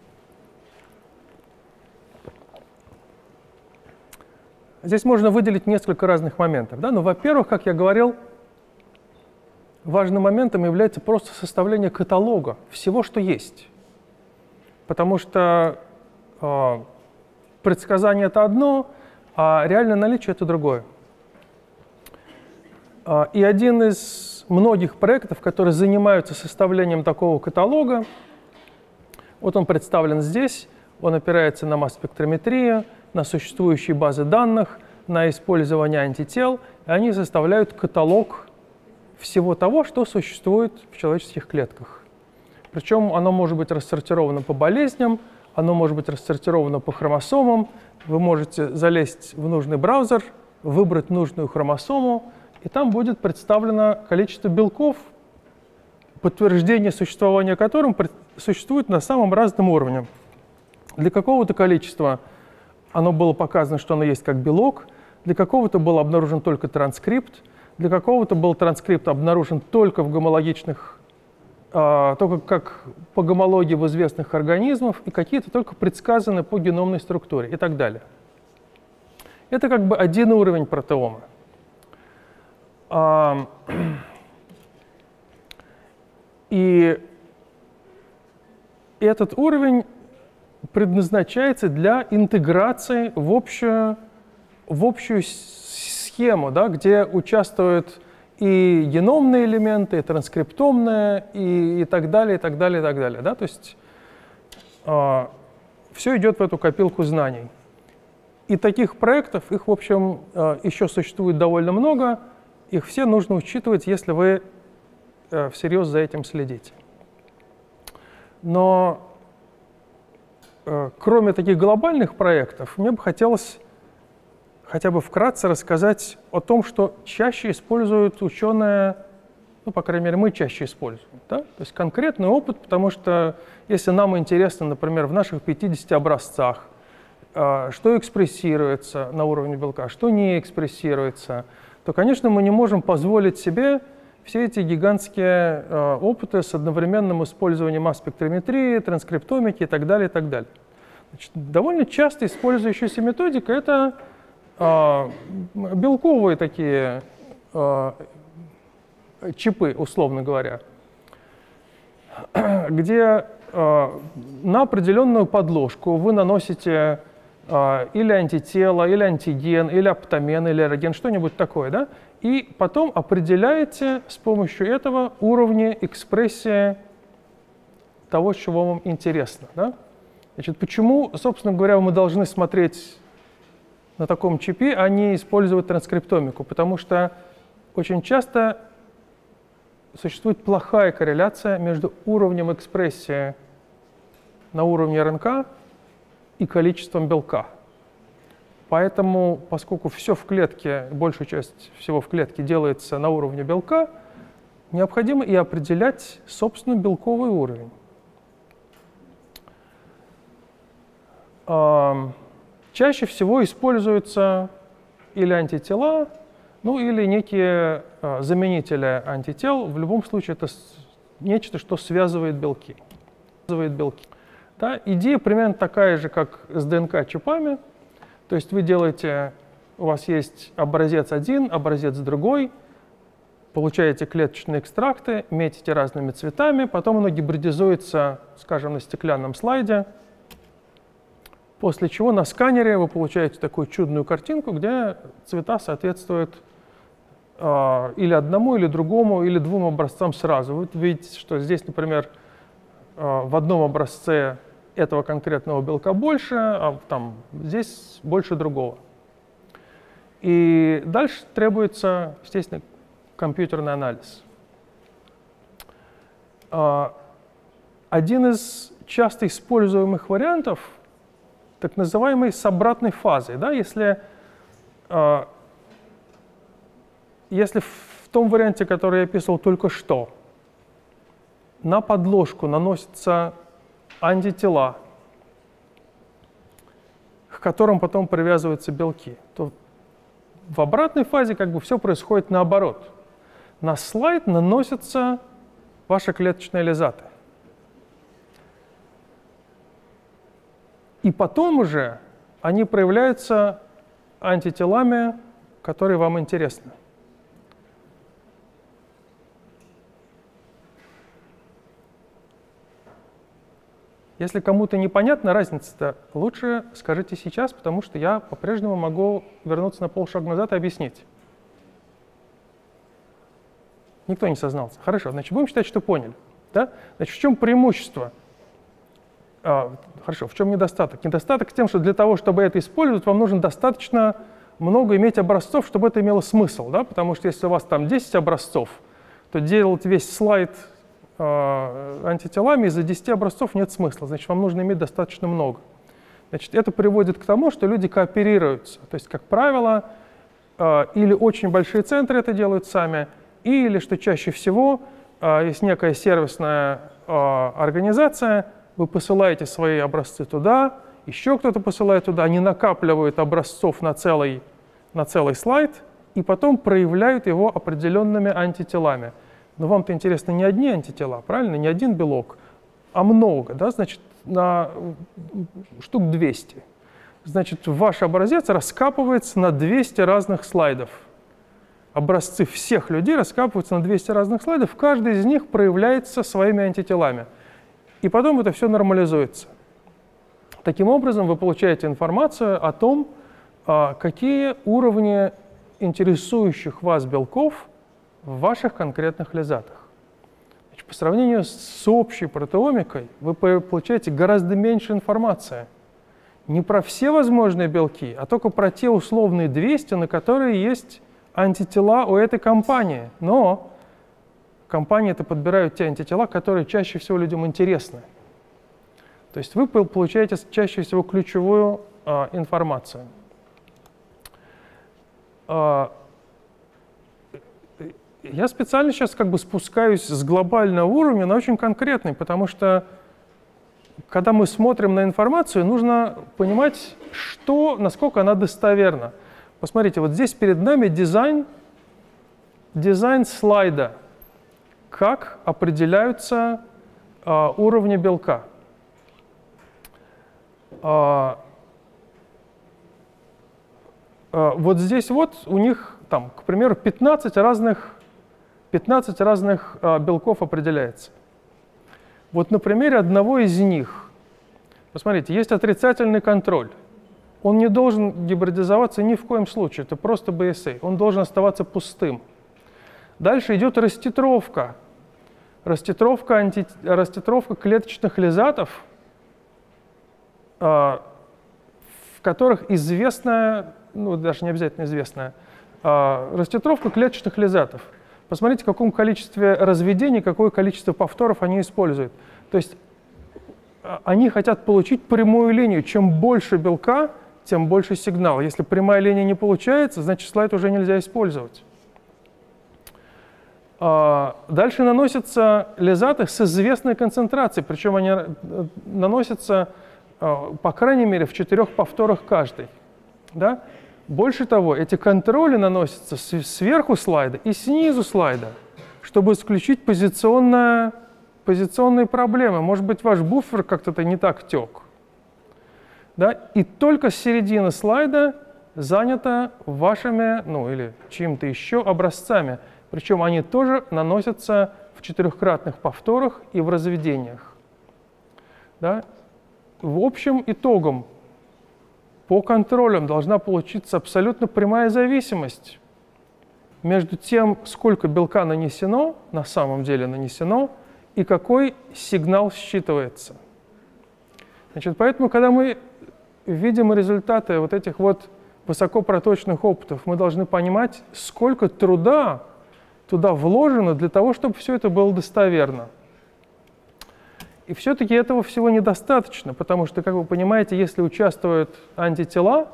Здесь можно выделить несколько разных моментов. Да? Ну, во-первых, как я говорил, важным моментом является просто составление каталога всего, что есть. Потому что предсказание — это одно, а реальное наличие — это другое. И один из многих проектов, которые занимаются составлением такого каталога, вот он представлен здесь, он опирается на масс-спектрометрию, на существующие базы данных, на использование антител, и они составляют каталог всего того, что существует в человеческих клетках. Причем оно может быть рассортировано по болезням, оно может быть рассортировано по хромосомам. Вы можете залезть в нужный браузер, выбрать нужную хромосому, и там будет представлено количество белков, подтверждение существования которым существует на самом разном уровне. Для какого-то количества оно было показано, что оно есть как белок, для какого-то был обнаружен только транскрипт, для какого-то был транскрипт обнаружен только в гомологичных, только как по гомологии в известных организмах, и какие-то только предсказаны по геномной структуре и так далее. Это как бы один уровень протеома. И этот уровень предназначается для интеграции в общую схему, да, где участвуют и геномные элементы, и транскриптомные, и так далее, и так далее, и так далее. Да? То есть все идет в эту копилку знаний. И таких проектов, их, в общем, еще существует довольно много. Их все нужно учитывать, если вы всерьез за этим следите. Но кроме таких глобальных проектов, мне бы хотелось хотя бы вкратце рассказать о том, что чаще используют ученые, ну, по крайней мере, мы чаще используем. Да? То есть конкретный опыт, потому что если нам интересно, например, в наших 50 образцах, что экспрессируется на уровне белка, что не экспрессируется, то, конечно, мы не можем позволить себе все эти гигантские опыты с одновременным использованием масс-спектрометрии, транскриптомики и так далее, и так далее. Значит, довольно часто использующаяся методика — это белковые такие чипы, условно говоря, где на определенную подложку вы наносите или антитело, или антиген, или аптомен, или аэроген, что-нибудь такое, да? И потом определяете с помощью этого уровни экспрессии того, чего вам интересно. Да? Значит, почему, собственно говоря, мы должны смотреть на таком чипе, а не использовать транскриптомику? Потому что очень часто существует плохая корреляция между уровнем экспрессии на уровне РНК и количеством белка. Поэтому, поскольку все в клетке, большая часть всего в клетке делается на уровне белка, необходимо и определять, собственно, белковый уровень. Чаще всего используются или антитела, ну или некие заменители антител. В любом случае это нечто, что связывает белки. Да? Идея примерно такая же, как с ДНК-чипами. То есть вы делаете, у вас есть образец один, образец другой, получаете клеточные экстракты, метите разными цветами, потом оно гибридизуется, скажем, на стеклянном слайде, после чего на сканере вы получаете такую чудную картинку, где цвета соответствуют или одному, или другому, или двум образцам сразу. Вы видите, что здесь, например, в одном образце этого конкретного белка больше, а там, здесь больше другого. И дальше требуется, естественно, компьютерный анализ. Один из часто используемых вариантов, так называемый с обратной фазой. Да? Если в том варианте, который я описывал только что, на подложку наносятся антитела, к которым потом привязываются белки, то в обратной фазе как бы все происходит наоборот. На слайд наносятся ваши клеточные лизаты. И потом уже они проявляются антителами, которые вам интересны. Если кому-то непонятна разница-то, лучше скажите сейчас, потому что я по-прежнему могу вернуться на полшага назад и объяснить. Никто не сознался. Хорошо, значит, будем считать, что поняли. Да? Значит, в чем преимущество? Хорошо, в чем недостаток? Недостаток в том, что для того, чтобы это использовать, вам нужно достаточно много иметь образцов, чтобы это имело смысл. Да? Потому что если у вас там 10 образцов, то делать весь слайд антителами из-за 10 образцов нет смысла. Значит, вам нужно иметь достаточно много. Значит, это приводит к тому, что люди кооперируются. То есть, как правило, или очень большие центры это делают сами, или, что чаще всего, есть некая сервисная организация, вы посылаете свои образцы туда, еще кто-то посылает туда, они накапливают образцов на целый слайд и потом проявляют его определенными антителами. Но вам-то интересно не одни антитела, правильно? Не один белок, а много, да? Значит, на штук 200. Значит, ваш образец раскапывается на 200 разных слайдов. Образцы всех людей раскапываются на 200 разных слайдов, каждый из них проявляется своими антителами. И потом это все нормализуется. Таким образом, вы получаете информацию о том, какие уровни интересующих вас белков в ваших конкретных лизатах. Значит, по сравнению с общей протеомикой вы получаете гораздо меньше информации. Не про все возможные белки, а только про те условные 200, на которые есть антитела у этой компании. Но компании-то подбирают те антитела, которые чаще всего людям интересны. То есть вы получаете чаще всего ключевую информацию. Я специально сейчас как бы спускаюсь с глобального уровня на очень конкретный, потому что когда мы смотрим на информацию, нужно понимать, насколько она достоверна. Посмотрите, вот здесь перед нами дизайн слайда, как определяются уровни белка. Вот здесь вот у них, там, к примеру, 15 разных белков определяется. Вот на примере одного из них, посмотрите, есть отрицательный контроль. Он не должен гибридизоваться ни в коем случае, это просто BSA. Он должен оставаться пустым. Дальше идет раститровка. Раститровка клеточных лизатов, в которых известная, ну даже не обязательно известная, раститровка клеточных лизатов. Посмотрите, в каком количестве разведений, какое количество повторов они используют. То есть они хотят получить прямую линию. Чем больше белка, тем больше сигнал. Если прямая линия не получается, значит слайд уже нельзя использовать. Дальше наносятся лизаты с известной концентрацией, причем они наносятся, по крайней мере, в 4 повторах каждый. Да? Больше того, эти контроли наносятся сверху слайда и снизу слайда, чтобы исключить позиционные проблемы. Может быть, ваш буфер как-то не так тек. Да? И только середина слайда занята вашими, ну или чьим-то еще образцами. Причем они тоже наносятся в 4-кратных повторах и в разведениях. Да? В общем итогом по контролям должна получиться абсолютно прямая зависимость между тем, сколько белка нанесено, на самом деле нанесено, и какой сигнал считывается. Значит, поэтому, когда мы видим результаты вот этих вот высокопроточных опытов, мы должны понимать, сколько труда туда вложено для того, чтобы все это было достоверно. И все-таки этого всего недостаточно, потому что, как вы понимаете, если участвуют антитела,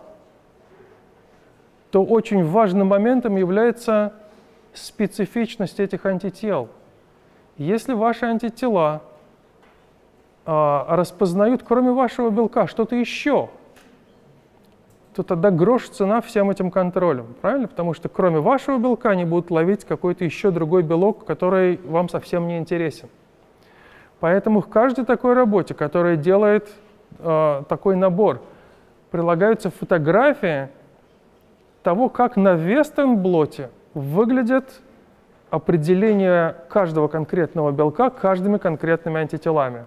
то очень важным моментом является специфичность этих антител. Если ваши антитела распознают, кроме вашего белка, что-то еще, то тогда грош цена всем этим контролем, правильно? Потому что кроме вашего белка они будут ловить какой-то еще другой белок, который вам совсем не интересен. Поэтому к каждой такой работе, которая делает такой набор, прилагаются фотографии того, как на вестерн-блоте выглядит определение каждого конкретного белка каждыми конкретными антителами.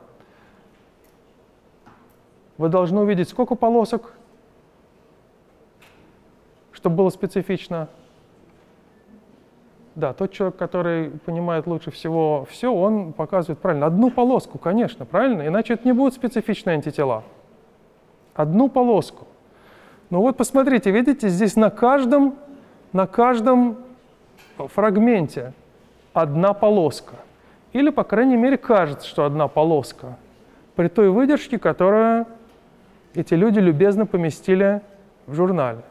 Вы должны увидеть, сколько полосок, чтобы было специфично. Да, тот человек, который понимает лучше всего все, он показывает правильно. Одну полоску, конечно, правильно? Иначе это не будут специфичные антитела. Одну полоску. Ну вот посмотрите, видите, здесь на каждом фрагменте одна полоска. Или, по крайней мере, кажется, что одна полоска. При той выдержке, которую эти люди любезно поместили в журнале.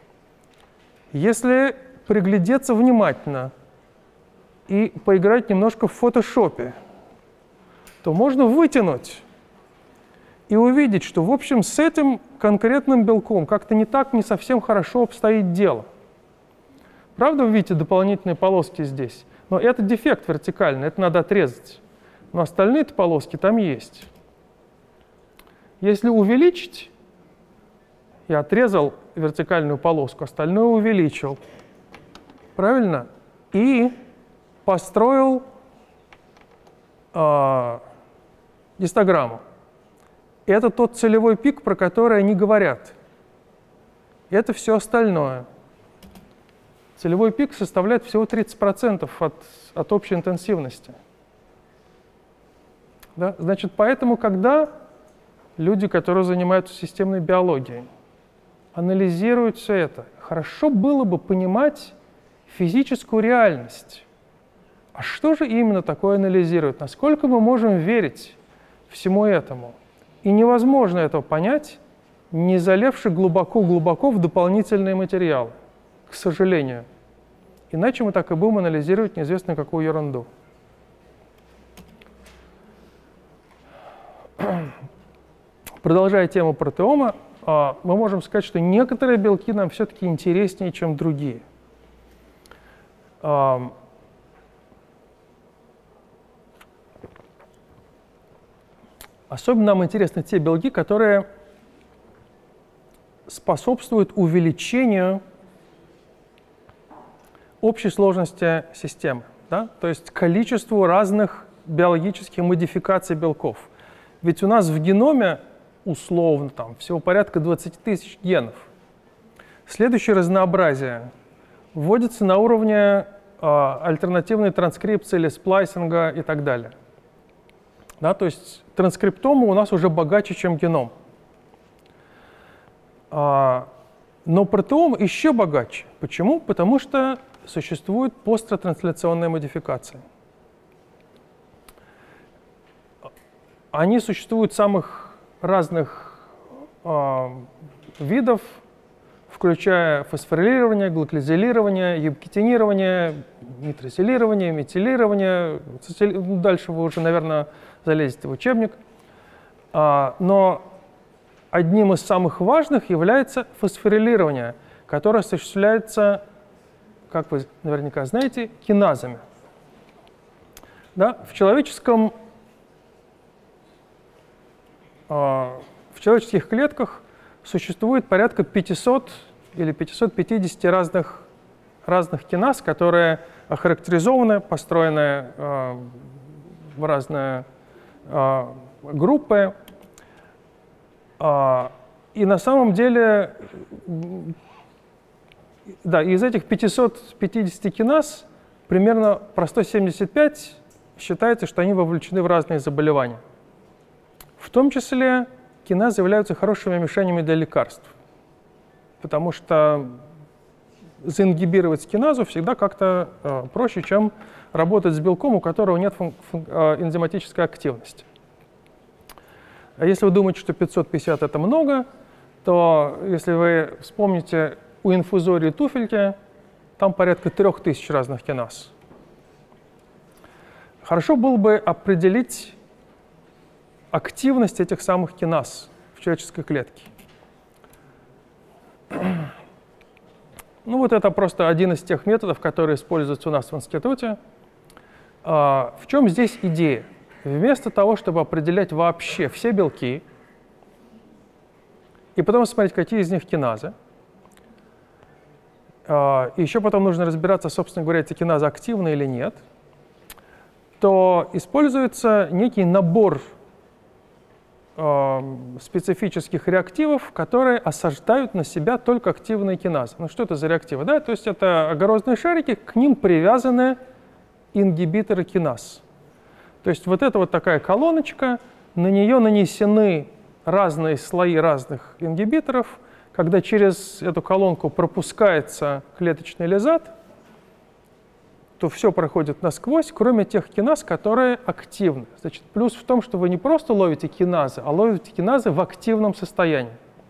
Если приглядеться внимательно и поиграть немножко в фотошопе, то можно вытянуть и увидеть, что, в общем, с этим конкретным белком как-то не так, не совсем хорошо обстоит дело. Правда, вы видите дополнительные полоски здесь? Но это дефект вертикальный, это надо отрезать. Но остальные-то полоски там есть. Если увеличить, я отрезал вертикальную полоску, остальное увеличил. Правильно? И построил гистограмму. Это тот целевой пик, про который они говорят. Это все остальное. Целевой пик составляет всего 30% от общей интенсивности. Да? Значит, поэтому, когда люди, которые занимаются системной биологией, анализируют все это, хорошо было бы понимать физическую реальность. А что же именно такое анализируют? Насколько мы можем верить всему этому? И невозможно этого понять, не залезши глубоко-глубоко в дополнительные материалы, к сожалению. Иначе мы так и будем анализировать неизвестно какую ерунду. Продолжая тему протеома, мы можем сказать, что некоторые белки нам все-таки интереснее, чем другие. Особенно нам интересны те белки, которые способствуют увеличению общей сложности системы, да? То есть количеству разных биологических модификаций белков. Ведь у нас в геноме условно там всего порядка 20 тысяч генов. Следующее разнообразие вводится на уровне альтернативной транскрипции или сплайсинга и так далее. Да, то есть транскриптома у нас уже богаче, чем геном. Но протеом еще богаче. Почему? Потому что существует посттрансляционная модификация. Они существуют самых разных видов, включая фосфорилирование, гликозилирование, епкетинирование, нитросилирование, метилирование. Дальше вы уже, наверное, залезете в учебник. Но одним из самых важных является фосфорилирование, которое осуществляется, как вы наверняка знаете, киназами. Да? В человеческих клетках существует порядка 500 или 550 разных киназ, которые охарактеризованы, построены в разные группы. И на самом деле, да, из этих 550 киназ примерно про 175 считается, что они вовлечены в разные заболевания. В том числе киназы являются хорошими мишенями для лекарств, потому что заингибировать киназу всегда как-то проще, чем работать с белком, у которого нет энзиматической активности. А если вы думаете, что 550 — это много, то если вы вспомните у инфузории туфельки, там порядка 3000 разных киназ. Хорошо было бы определить активность этих самых киназ в человеческой клетке. Ну вот это просто один из тех методов, которые используются у нас в институте. В чем здесь идея? Вместо того, чтобы определять вообще все белки и потом смотреть, какие из них киназы, и еще потом нужно разбираться, собственно говоря, эти киназы активны или нет, то используется некий набор специфических реактивов, которые осаждают на себя только активные киназы. Ну что это за реактивы? Да? То есть это агорозные шарики, к ним привязаны ингибиторы киназ. То есть вот это вот такая колоночка, на нее нанесены разные слои разных ингибиторов. Когда через эту колонку пропускается клеточный лизат, то все проходит насквозь, кроме тех киназ, которые активны. Значит, плюс в том, что вы не просто ловите киназы, а ловите киназы в активном состоянии.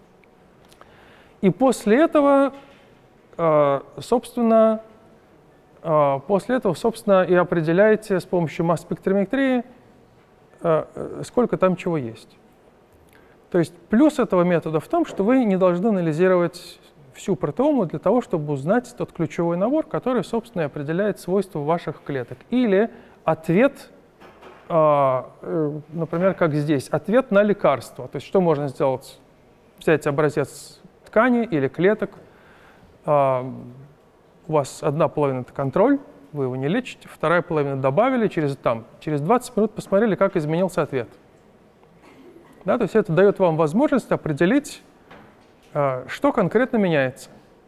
И после этого, собственно, и определяете с помощью масс-спектрометрии сколько там чего есть. То есть плюс этого метода в том, что вы не должны анализировать всю протеому для того, чтобы узнать тот ключевой набор, который, собственно, и определяет свойства ваших клеток. Или ответ, например, как здесь, ответ на лекарство. То есть что можно сделать? Взять образец ткани или клеток. У вас одна половина – это контроль, вы его не лечите, вторая половина добавили, через 20 минут посмотрели, как изменился ответ. Да, то есть это дает вам возможность определить, что конкретно меняется.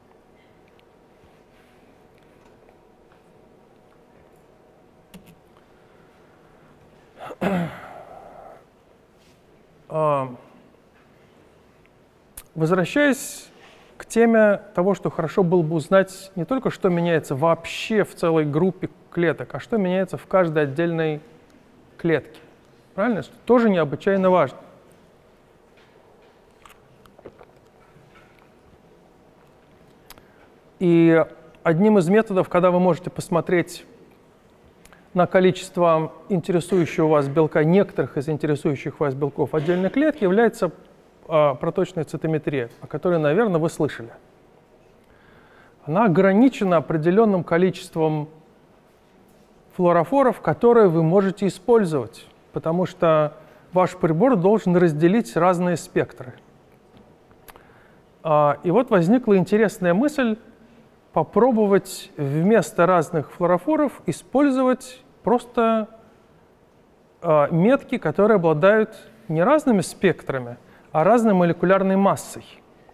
Возвращаясь к теме того, что хорошо было бы узнать не только, что меняется вообще в целой группе клеток, а что меняется в каждой отдельной клетке. Правильно? Что тоже необычайно важно. И одним из методов, когда вы можете посмотреть на количество интересующего вас белка, некоторых из интересующих вас белков отдельной клетки, является проточная цитометрия, о которой, наверное, вы слышали. Она ограничена определенным количеством флуорофоров, которые вы можете использовать, потому что ваш прибор должен разделить разные спектры. И вот возникла интересная мысль попробовать вместо разных флуорофоров использовать просто метки, которые обладают не разными спектрами, а разной молекулярной массой.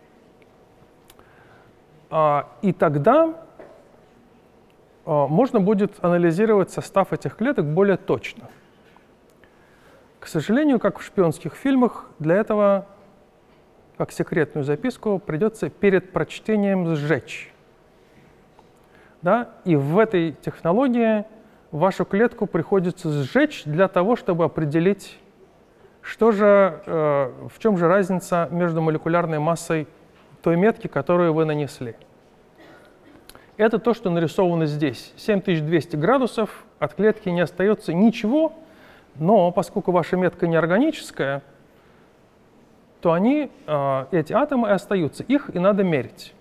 И тогда можно будет анализировать состав этих клеток более точно. К сожалению, как в шпионских фильмах, для этого, как секретную записку, придется перед прочтением сжечь. Да? И в этой технологии вашу клетку приходится сжечь для того, чтобы определить, что же, в чем же разница между молекулярной массой той метки, которую вы нанесли. Это то, что нарисовано здесь. 7200 градусов, от клетки не остается ничего, но поскольку ваша метка неорганическая, то эти атомы и остаются. Их и надо мерить.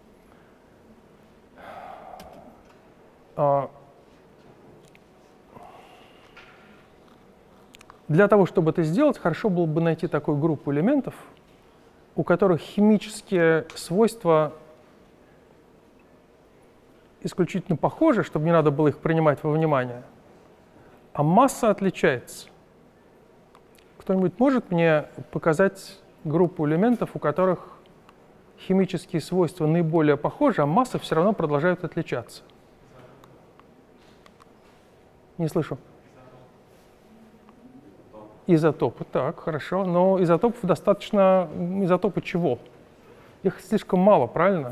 Для того, чтобы это сделать, хорошо было бы найти такую группу элементов, у которых химические свойства исключительно похожи, чтобы не надо было их принимать во внимание, а масса отличается. Кто-нибудь может мне показать группу элементов, у которых химические свойства наиболее похожи, а масса все равно продолжает отличаться? Не слышу. Изотопы, так, хорошо. Но изотопов достаточно... Изотопы чего? Их слишком мало, правильно?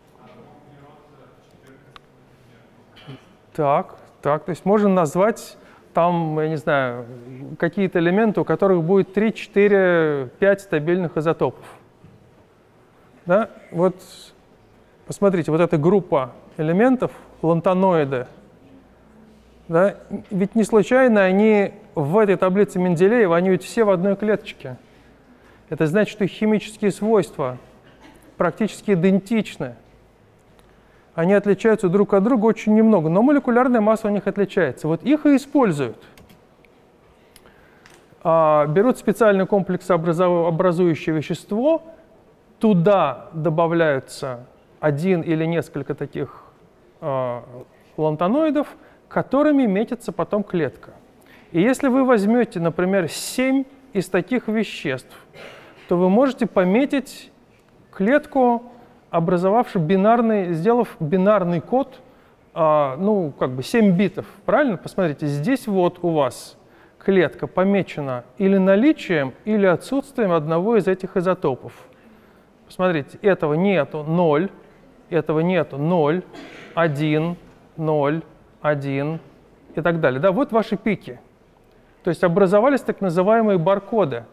Так, то есть можно назвать там, я не знаю, какие-то элементы, у которых будет 3, 4, 5 стабильных изотопов. Да? Вот, посмотрите, вот эта группа элементов, лантаноиды, да? Ведь не случайно они в этой таблице Менделеева, они ведь все в одной клеточке. Это значит, что их химические свойства практически идентичны. Они отличаются друг от друга очень немного, но молекулярная масса у них отличается. Вот их и используют. Берут специальный комплексообразующее вещество, туда добавляются один или несколько таких лантаноидов, которыми метится потом клетка. И если вы возьмете, например, 7 из таких веществ, то вы можете пометить клетку, сделав бинарный код, 7 битов, правильно? Посмотрите, здесь вот у вас клетка помечена или наличием, или отсутствием одного из этих изотопов. Посмотрите, этого нету 0, этого нету 0, 1, 0, 1 и так далее. Да, вот ваши пики. То есть образовались так называемые баркоды.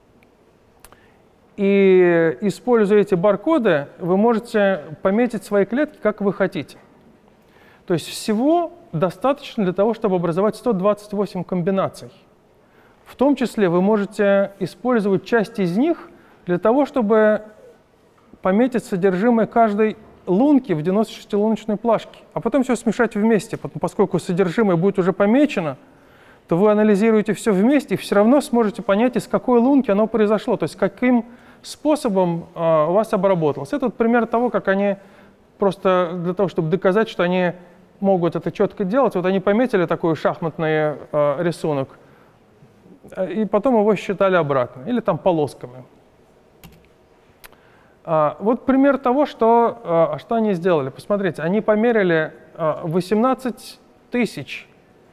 И, используя эти баркоды, вы можете пометить свои клетки, как вы хотите. То есть всего достаточно для того, чтобы образовать 128 комбинаций. В том числе вы можете использовать часть из них для того, чтобы пометить содержимое каждой лунки в 96-луночной плашке, а потом все смешать вместе. Поскольку содержимое будет уже помечено, то вы анализируете все вместе и все равно сможете понять, из какой лунки оно произошло, то есть каким способом у вас обработалось. Это вот пример того, как они просто для того, чтобы доказать, что они могут это четко делать, вот они пометили такой шахматный рисунок, и потом его считали обратно, или там полосками. Вот пример того, что они сделали. Посмотрите, они померили 18 тысяч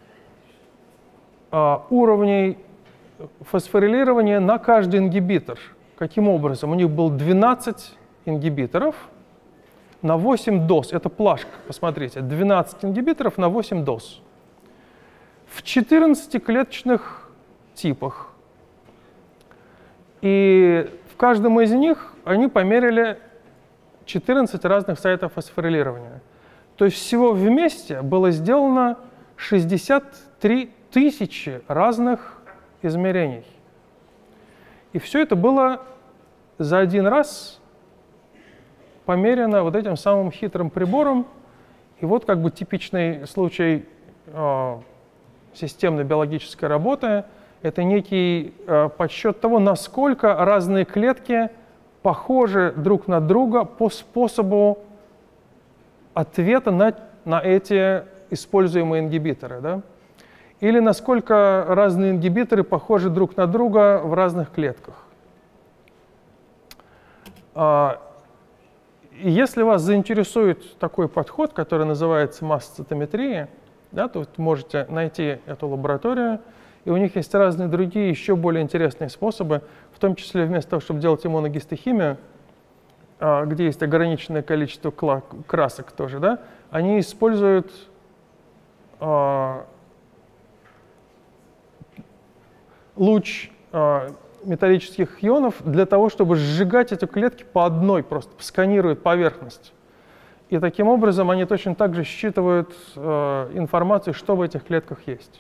уровней фосфорилирования на каждый ингибитор. Каким образом? У них было 12 ингибиторов на 8 доз. Это плашка, посмотрите, 12 ингибиторов на 8 доз. В 14-клеточных типах. И в каждом из них они померили 14 разных сайтов фосфорилирования. То есть всего вместе было сделано 63 тысячи разных измерений. И все это было за один раз померено вот этим самым хитрым прибором. И вот как бы типичный случай системной биологической работы. Это некий подсчет того, насколько разные клетки похожи друг на друга по способу ответа на эти используемые ингибиторы. Да? Или насколько разные ингибиторы похожи друг на друга в разных клетках. И если вас заинтересует такой подход, который называется масс-цитометрия, да, то вы можете найти эту лабораторию, и у них есть разные другие, еще более интересные способы, в том числе вместо того, чтобы делать иммуногистохимию, где есть ограниченное количество красок тоже, да, они используют луч металлических ионов для того, чтобы сжигать эти клетки по одной, просто сканируют поверхность. И таким образом они точно так же считывают информацию, что в этих клетках есть.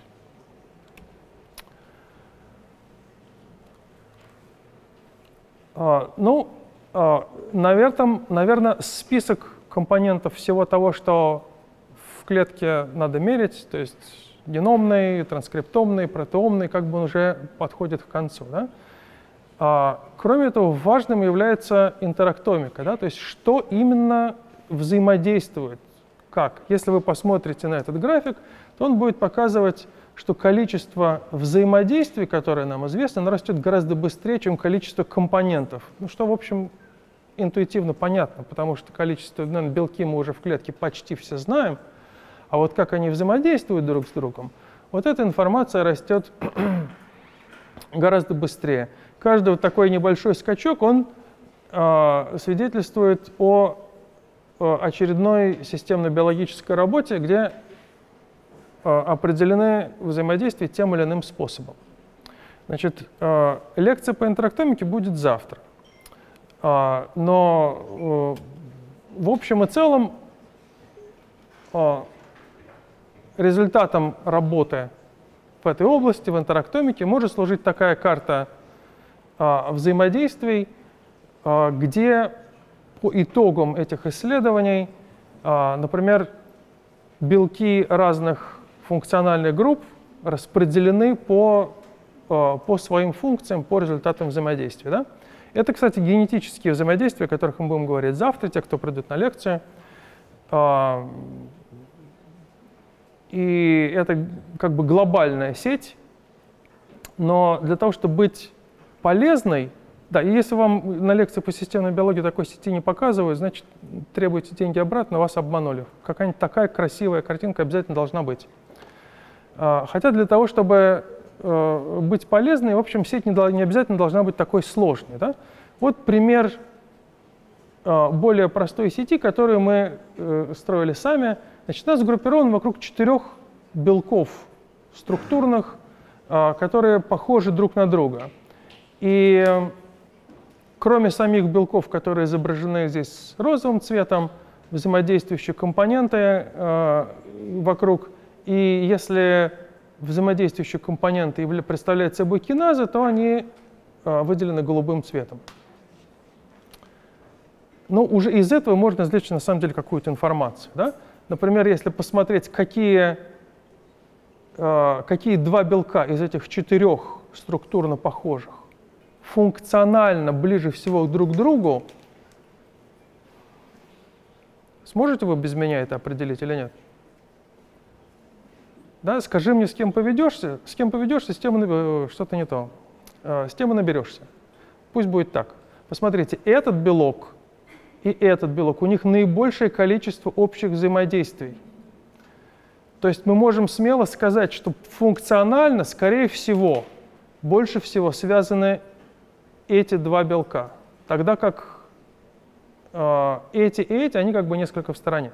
Наверное, список компонентов всего того, что в клетке надо мерить, то есть геномный, транскриптомный, протеомный, как бы он уже подходит к концу. Да? Кроме этого, важным является интерактомика, да? То есть что именно взаимодействует, как. Если вы посмотрите на этот график, то он будет показывать, что количество взаимодействий, которое нам известно, оно растет гораздо быстрее, чем количество компонентов. Ну, что, в общем, интуитивно понятно, потому что количество, наверное, белки мы уже в клетке почти все знаем, а вот как они взаимодействуют друг с другом, вот эта информация растет гораздо быстрее. Каждый вот такой небольшой скачок, он свидетельствует о очередной системно-биологической работе, где определены взаимодействия тем или иным способом. Значит, лекция по интерактомике будет завтра. Но в общем и целом результатом работы в этой области, в интерактомике, может служить такая карта взаимодействий, где по итогам этих исследований, например, белки разных функциональных групп распределены по своим функциям, по результатам взаимодействия. Да? Это, кстати, генетические взаимодействия, о которых мы будем говорить завтра, те, кто придут на лекцию. И это как бы глобальная сеть, но для того, чтобы быть полезной, да, и если вам на лекции по системной биологии такой сети не показывают, значит, требуйте деньги обратно, вас обманули. Какая-нибудь такая красивая картинка обязательно должна быть. Хотя для того, чтобы быть полезной, в общем, сеть не обязательно должна быть такой сложной. Да? Вот пример более простой сети, которую мы строили сами. Значит, у нас сгруппирован вокруг 4 белков структурных, которые похожи друг на друга. И кроме самих белков, которые изображены здесь розовым цветом, взаимодействующие компоненты вокруг. И если взаимодействующие компоненты представляют собой киназы, то они выделены голубым цветом. Но уже из этого можно извлечь на самом деле какую-то информацию. Да? Например, если посмотреть, какие два белка из этих 4 структурно похожих функционально ближе всего друг к другу, сможете вы без меня это определить или нет? Да? Скажи мне, с кем поведешься, с тем что-то не то. С тем и наберешься. Пусть будет так. Посмотрите, этот белок и этот белок, у них наибольшее количество общих взаимодействий. То есть мы можем смело сказать, что функционально, скорее всего, больше всего связаны эти два белка, тогда как эти и эти, они как бы несколько в стороне.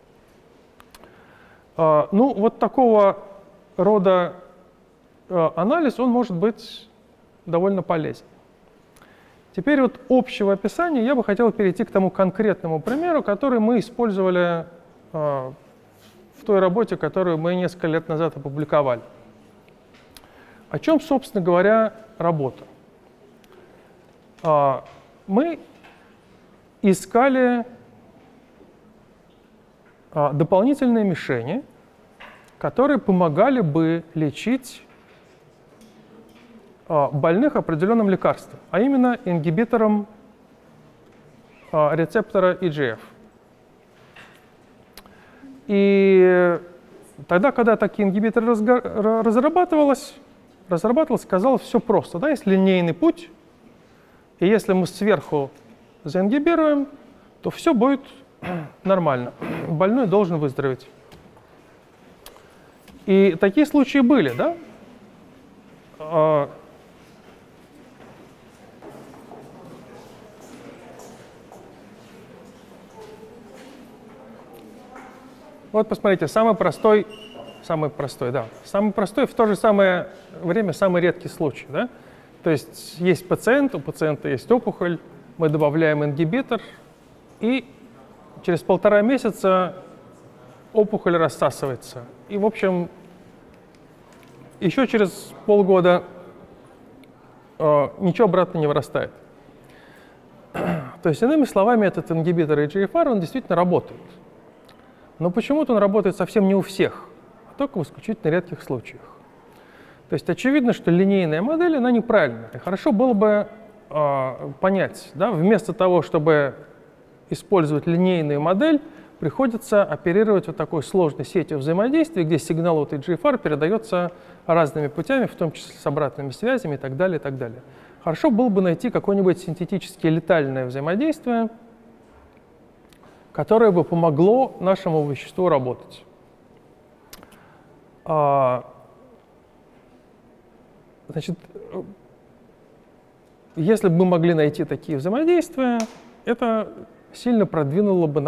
Ну, вот такого рода анализ, он может быть довольно полезен. Теперь вот общего описания я бы хотел перейти к тому конкретному примеру, который мы использовали в той работе, которую мы несколько лет назад опубликовали. О чем, собственно говоря, работа? Мы искали дополнительные мишени, которые помогали бы лечить больных определенным лекарством, а именно ингибитором рецептора EGF. И тогда, когда такие ингибиторы разрабатывалось, казалось, все просто. Да? Есть линейный путь, и если мы сверху заингибируем, то все будет нормально. Больной должен выздороветь. И такие случаи были, да? Вот посмотрите, самый простой, в то же самое время самый редкий случай. Да? То есть пациент, у пациента есть опухоль, мы добавляем ингибитор, и через 1,5 месяца опухоль рассасывается. И, в общем, еще через полгода ничего обратно не вырастает. То есть, иными словами, этот ингибитор EGFR, он действительно работает. Но почему-то он работает совсем не у всех, а только в исключительно редких случаях. То есть очевидно, что линейная модель, она неправильная. И хорошо было бы понять, да, вместо того, чтобы использовать линейную модель, приходится оперировать вот такой сложной сетью взаимодействия, где сигнал от EGFR передается разными путями, в том числе с обратными связями и так далее, и так далее. Хорошо было бы найти какое-нибудь синтетически летальное взаимодействие, которое бы помогло нашему веществу работать. Значит, если бы мы могли найти такие взаимодействия, это сильно продвинуло бы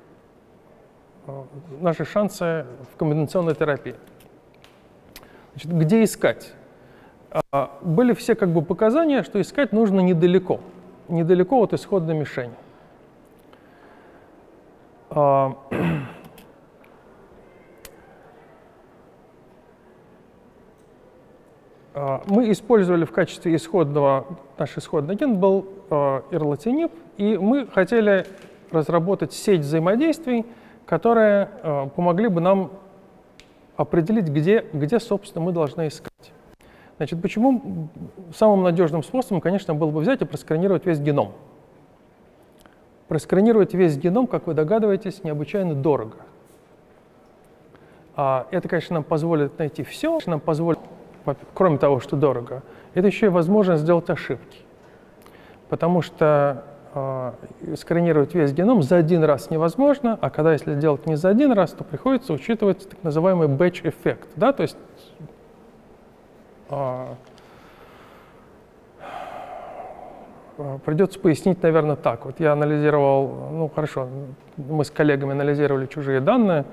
наши шансы в комбинационной терапии. Значит, где искать? Были все как бы показания, что искать нужно недалеко от исходной мишени. Мы использовали в качестве наш исходный агент был ирлатиниб, и мы хотели разработать сеть взаимодействий, которые помогли бы нам определить, где, собственно, мы должны искать. Значит, почему самым надежным способом, конечно, было бы взять и просканировать весь геном. Просканировать весь геном, как вы догадываетесь, необычайно дорого. Это, конечно, нам позволит найти все, кроме того, что дорого, это еще и возможность сделать ошибки. Потому что сканировать весь геном за один раз невозможно, а когда если делать не за один раз, то приходится учитывать так называемый batch-эффект. Да? То есть придется пояснить, наверное, так. Вот я анализировал, мы с коллегами анализировали чужие данные,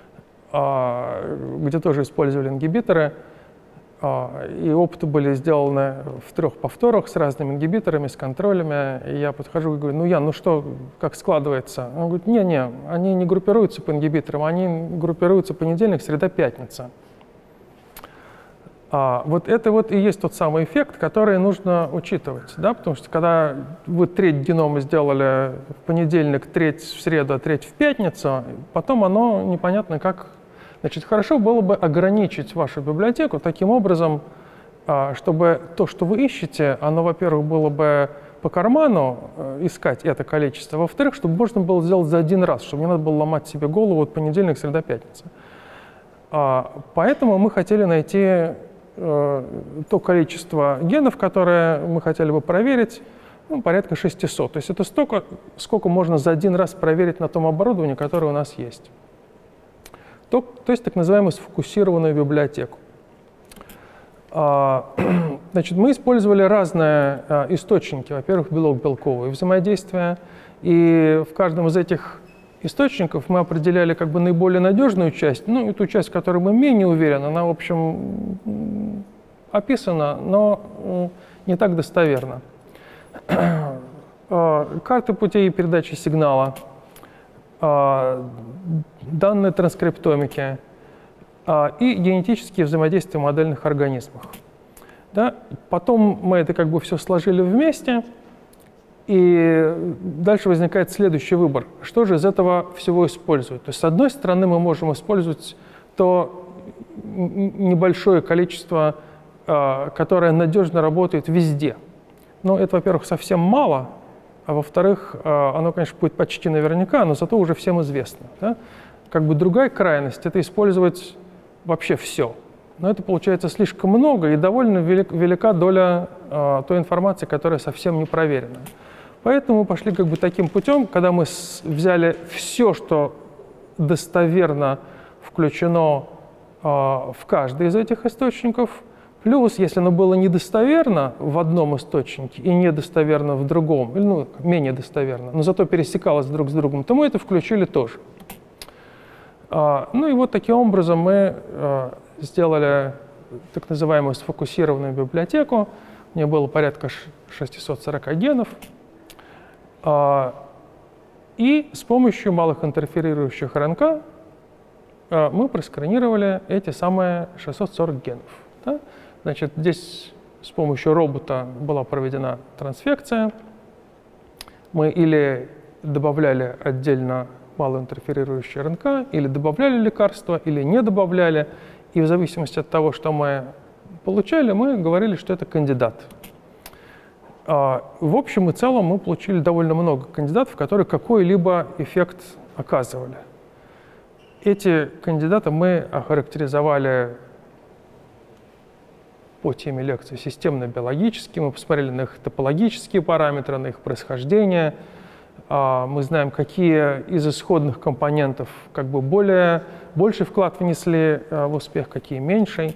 где тоже использовали ингибиторы, и опыты были сделаны в 3 повторах с разными ингибиторами, с контролями. И я подхожу и говорю, Ян, как складывается? Он говорит, не, они не группируются по ингибиторам, они группируются понедельник, среда, пятница. Вот это вот и есть тот самый эффект, который нужно учитывать, да? Потому что когда вы треть генома сделали в понедельник, треть в среду, а треть в пятницу, потом оно непонятно как. Значит, хорошо было бы ограничить вашу библиотеку таким образом, чтобы то, что вы ищете, оно, во-первых, было бы по карману искать это количество, во-вторых, чтобы можно было сделать за один раз, чтобы не надо было ломать себе голову от понедельника, среда, пятница. Поэтому мы хотели найти то количество генов, которое мы хотели бы проверить, ну, порядка 600. То есть это столько, сколько можно за один раз проверить на том оборудовании, которое у нас есть. То есть так называемую сфокусированную библиотеку. Значит, мы использовали разные источники. Во-первых, белок-белковые взаимодействия. И в каждом из этих источников мы определяли как бы наиболее надежную часть, ну и ту часть, в которой мы менее уверены, она, в общем, описана, но не так достоверно. Карты путей передачи сигнала, данные транскриптомики и генетические взаимодействия в модельных организмах. Да? Потом мы это как бы все сложили вместе, и дальше возникает следующий выбор. Что же из этого всего использовать? То есть, с одной стороны, мы можем использовать то небольшое количество, которое надежно работает везде. Но это, во-первых, совсем мало, а во-вторых, оно, конечно, будет почти наверняка, но зато уже всем известно. Да? Как бы другая крайность – это использовать вообще все. Но это получается слишком много, и довольно велика доля той информации, которая совсем не проверена. Поэтому мы пошли как бы таким путем, когда мы взяли все, что достоверно включено в каждый из этих источников, плюс, если оно было недостоверно в одном источнике и недостоверно в другом, или ну, менее достоверно, но зато пересекалось друг с другом, то мы это включили тоже. Ну и вот таким образом мы сделали так называемую сфокусированную библиотеку. У нее было порядка 640 генов. И с помощью малых интерферирующих РНК мы просканировали эти самые 640 генов. Да? Значит, здесь с помощью робота была проведена трансфекция. Мы или добавляли отдельно малоинтерферирующие РНК, или добавляли лекарства, или не добавляли. И в зависимости от того, что мы получали, мы говорили, что это кандидат. В общем и целом мы получили довольно много кандидатов, которые какой-либо эффект оказывали. Эти кандидаты мы охарактеризовали по теме лекции системно-биологически, мы посмотрели на их топологические параметры, на их происхождение. Мы знаем, какие из исходных компонентов как бы больший вклад внесли в успех, какие меньший.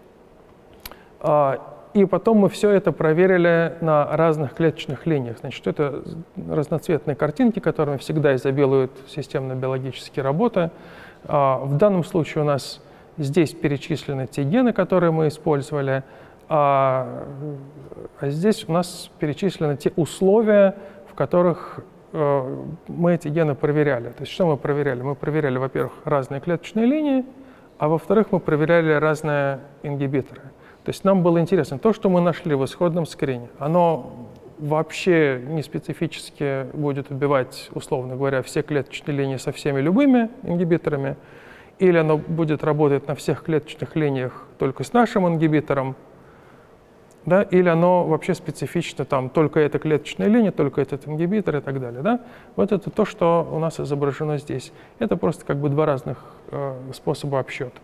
И потом мы все это проверили на разных клеточных линиях. Значит, это разноцветные картинки, которыми всегда изобилуют системно-биологические работы. В данном случае у нас здесь перечислены те гены, которые мы использовали, а здесь у нас перечислены те условия, в которых мы эти гены проверяли. То есть что мы проверяли? Мы проверяли, во-первых, разные клеточные линии, а во-вторых, мы проверяли разные ингибиторы. То есть нам было интересно, то, что мы нашли в исходном скрине, оно вообще не специфически будет убивать, условно говоря, все клеточные линии со всеми любыми ингибиторами, или оно будет работать на всех клеточных линиях только с нашим ингибитором, да, или оно вообще специфично, там, только эта клеточная линия, только этот ингибитор и так далее. Да? Вот это то, что у нас изображено здесь. Это просто как бы два разных способа обсчета.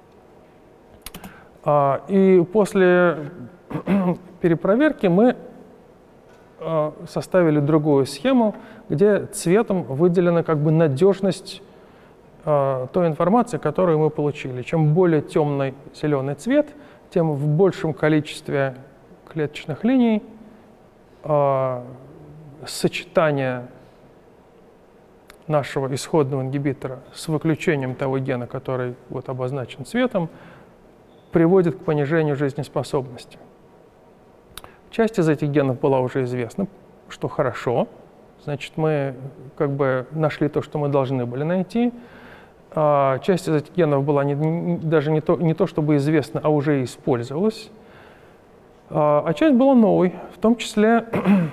И после перепроверки мы составили другую схему, где цветом выделена как бы надежность той информации, которую мы получили. Чем более темный зеленый цвет, тем в большем количестве клеточных линий сочетание нашего исходного ингибитора с выключением того гена, который вот обозначен цветом, приводит к понижению жизнеспособности. Часть из этих генов была уже известна, что хорошо. Значит, мы как бы нашли то, что мы должны были найти. Часть из этих генов была даже не то чтобы известна, а уже использовалась. А часть была новой. В том числе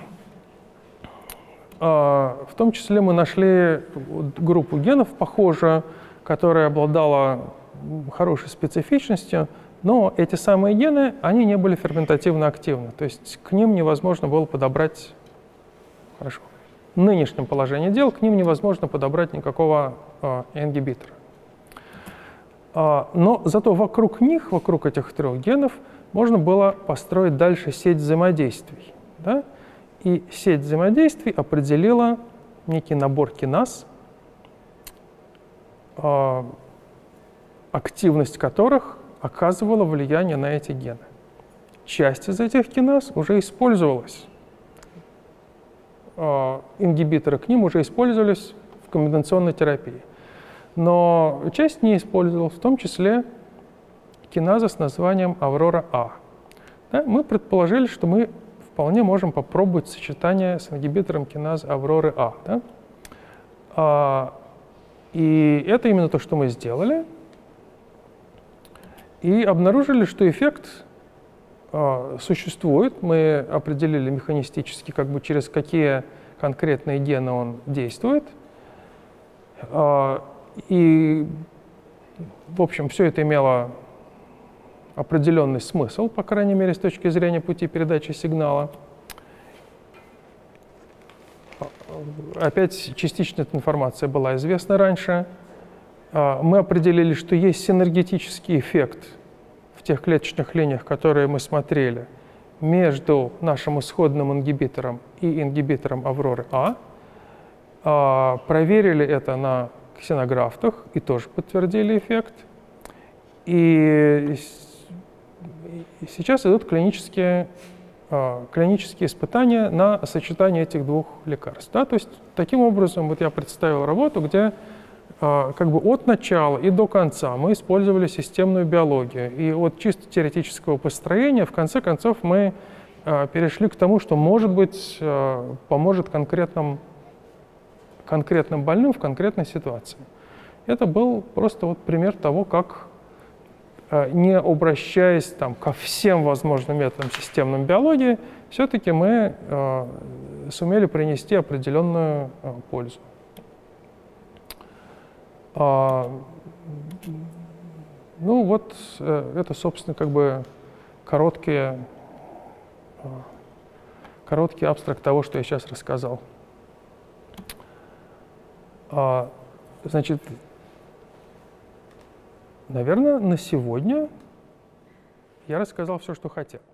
мы нашли группу генов похожую, которая обладала хорошей специфичностью, но эти самые гены, они не были ферментативно активны. То есть к ним невозможно было подобрать, в нынешнем положении дел, к ним невозможно подобрать никакого ингибитора. Но зато вокруг них, вокруг этих трех генов, можно было построить дальше сеть взаимодействий. Да? И сеть взаимодействий определила некий набор киназ, активность которых оказывала влияние на эти гены. Часть из этих киназ уже использовалась. Ингибиторы к ним уже использовались в комбинационной терапии. Но часть не использовалась, в том числе киназа с названием Аврора-А. Да, мы предположили, что мы вполне можем попробовать сочетание с ингибитором киназы Авроры-А. Да? И это именно то, что мы сделали. И обнаружили, что эффект существует. Мы определили механистически, через какие конкретные гены он действует. И, в общем, все это имело определенный смысл, по крайней мере, с точки зрения пути передачи сигнала. Опять частично эта информация была известна раньше. Мы определили, что есть синергетический эффект в тех клеточных линиях, которые мы смотрели, между нашим исходным ингибитором и ингибитором Авроры-А. Проверили это на ксенографтах и тоже подтвердили эффект. И сейчас идут клинические испытания на сочетание этих двух лекарств. Да? То есть таким образом вот я представил работу, где от начала и до конца мы использовали системную биологию. И от чисто теоретического построения в конце концов мы перешли к тому, что, может быть, поможет конкретным больным в конкретной ситуации. Это был просто пример того, как, не обращаясь ко всем возможным методам системной биологии, все-таки мы сумели принести определенную пользу. Это, собственно, короткий абстракт того, что я сейчас рассказал. Значит, наверное, на сегодня я рассказал все, что хотел.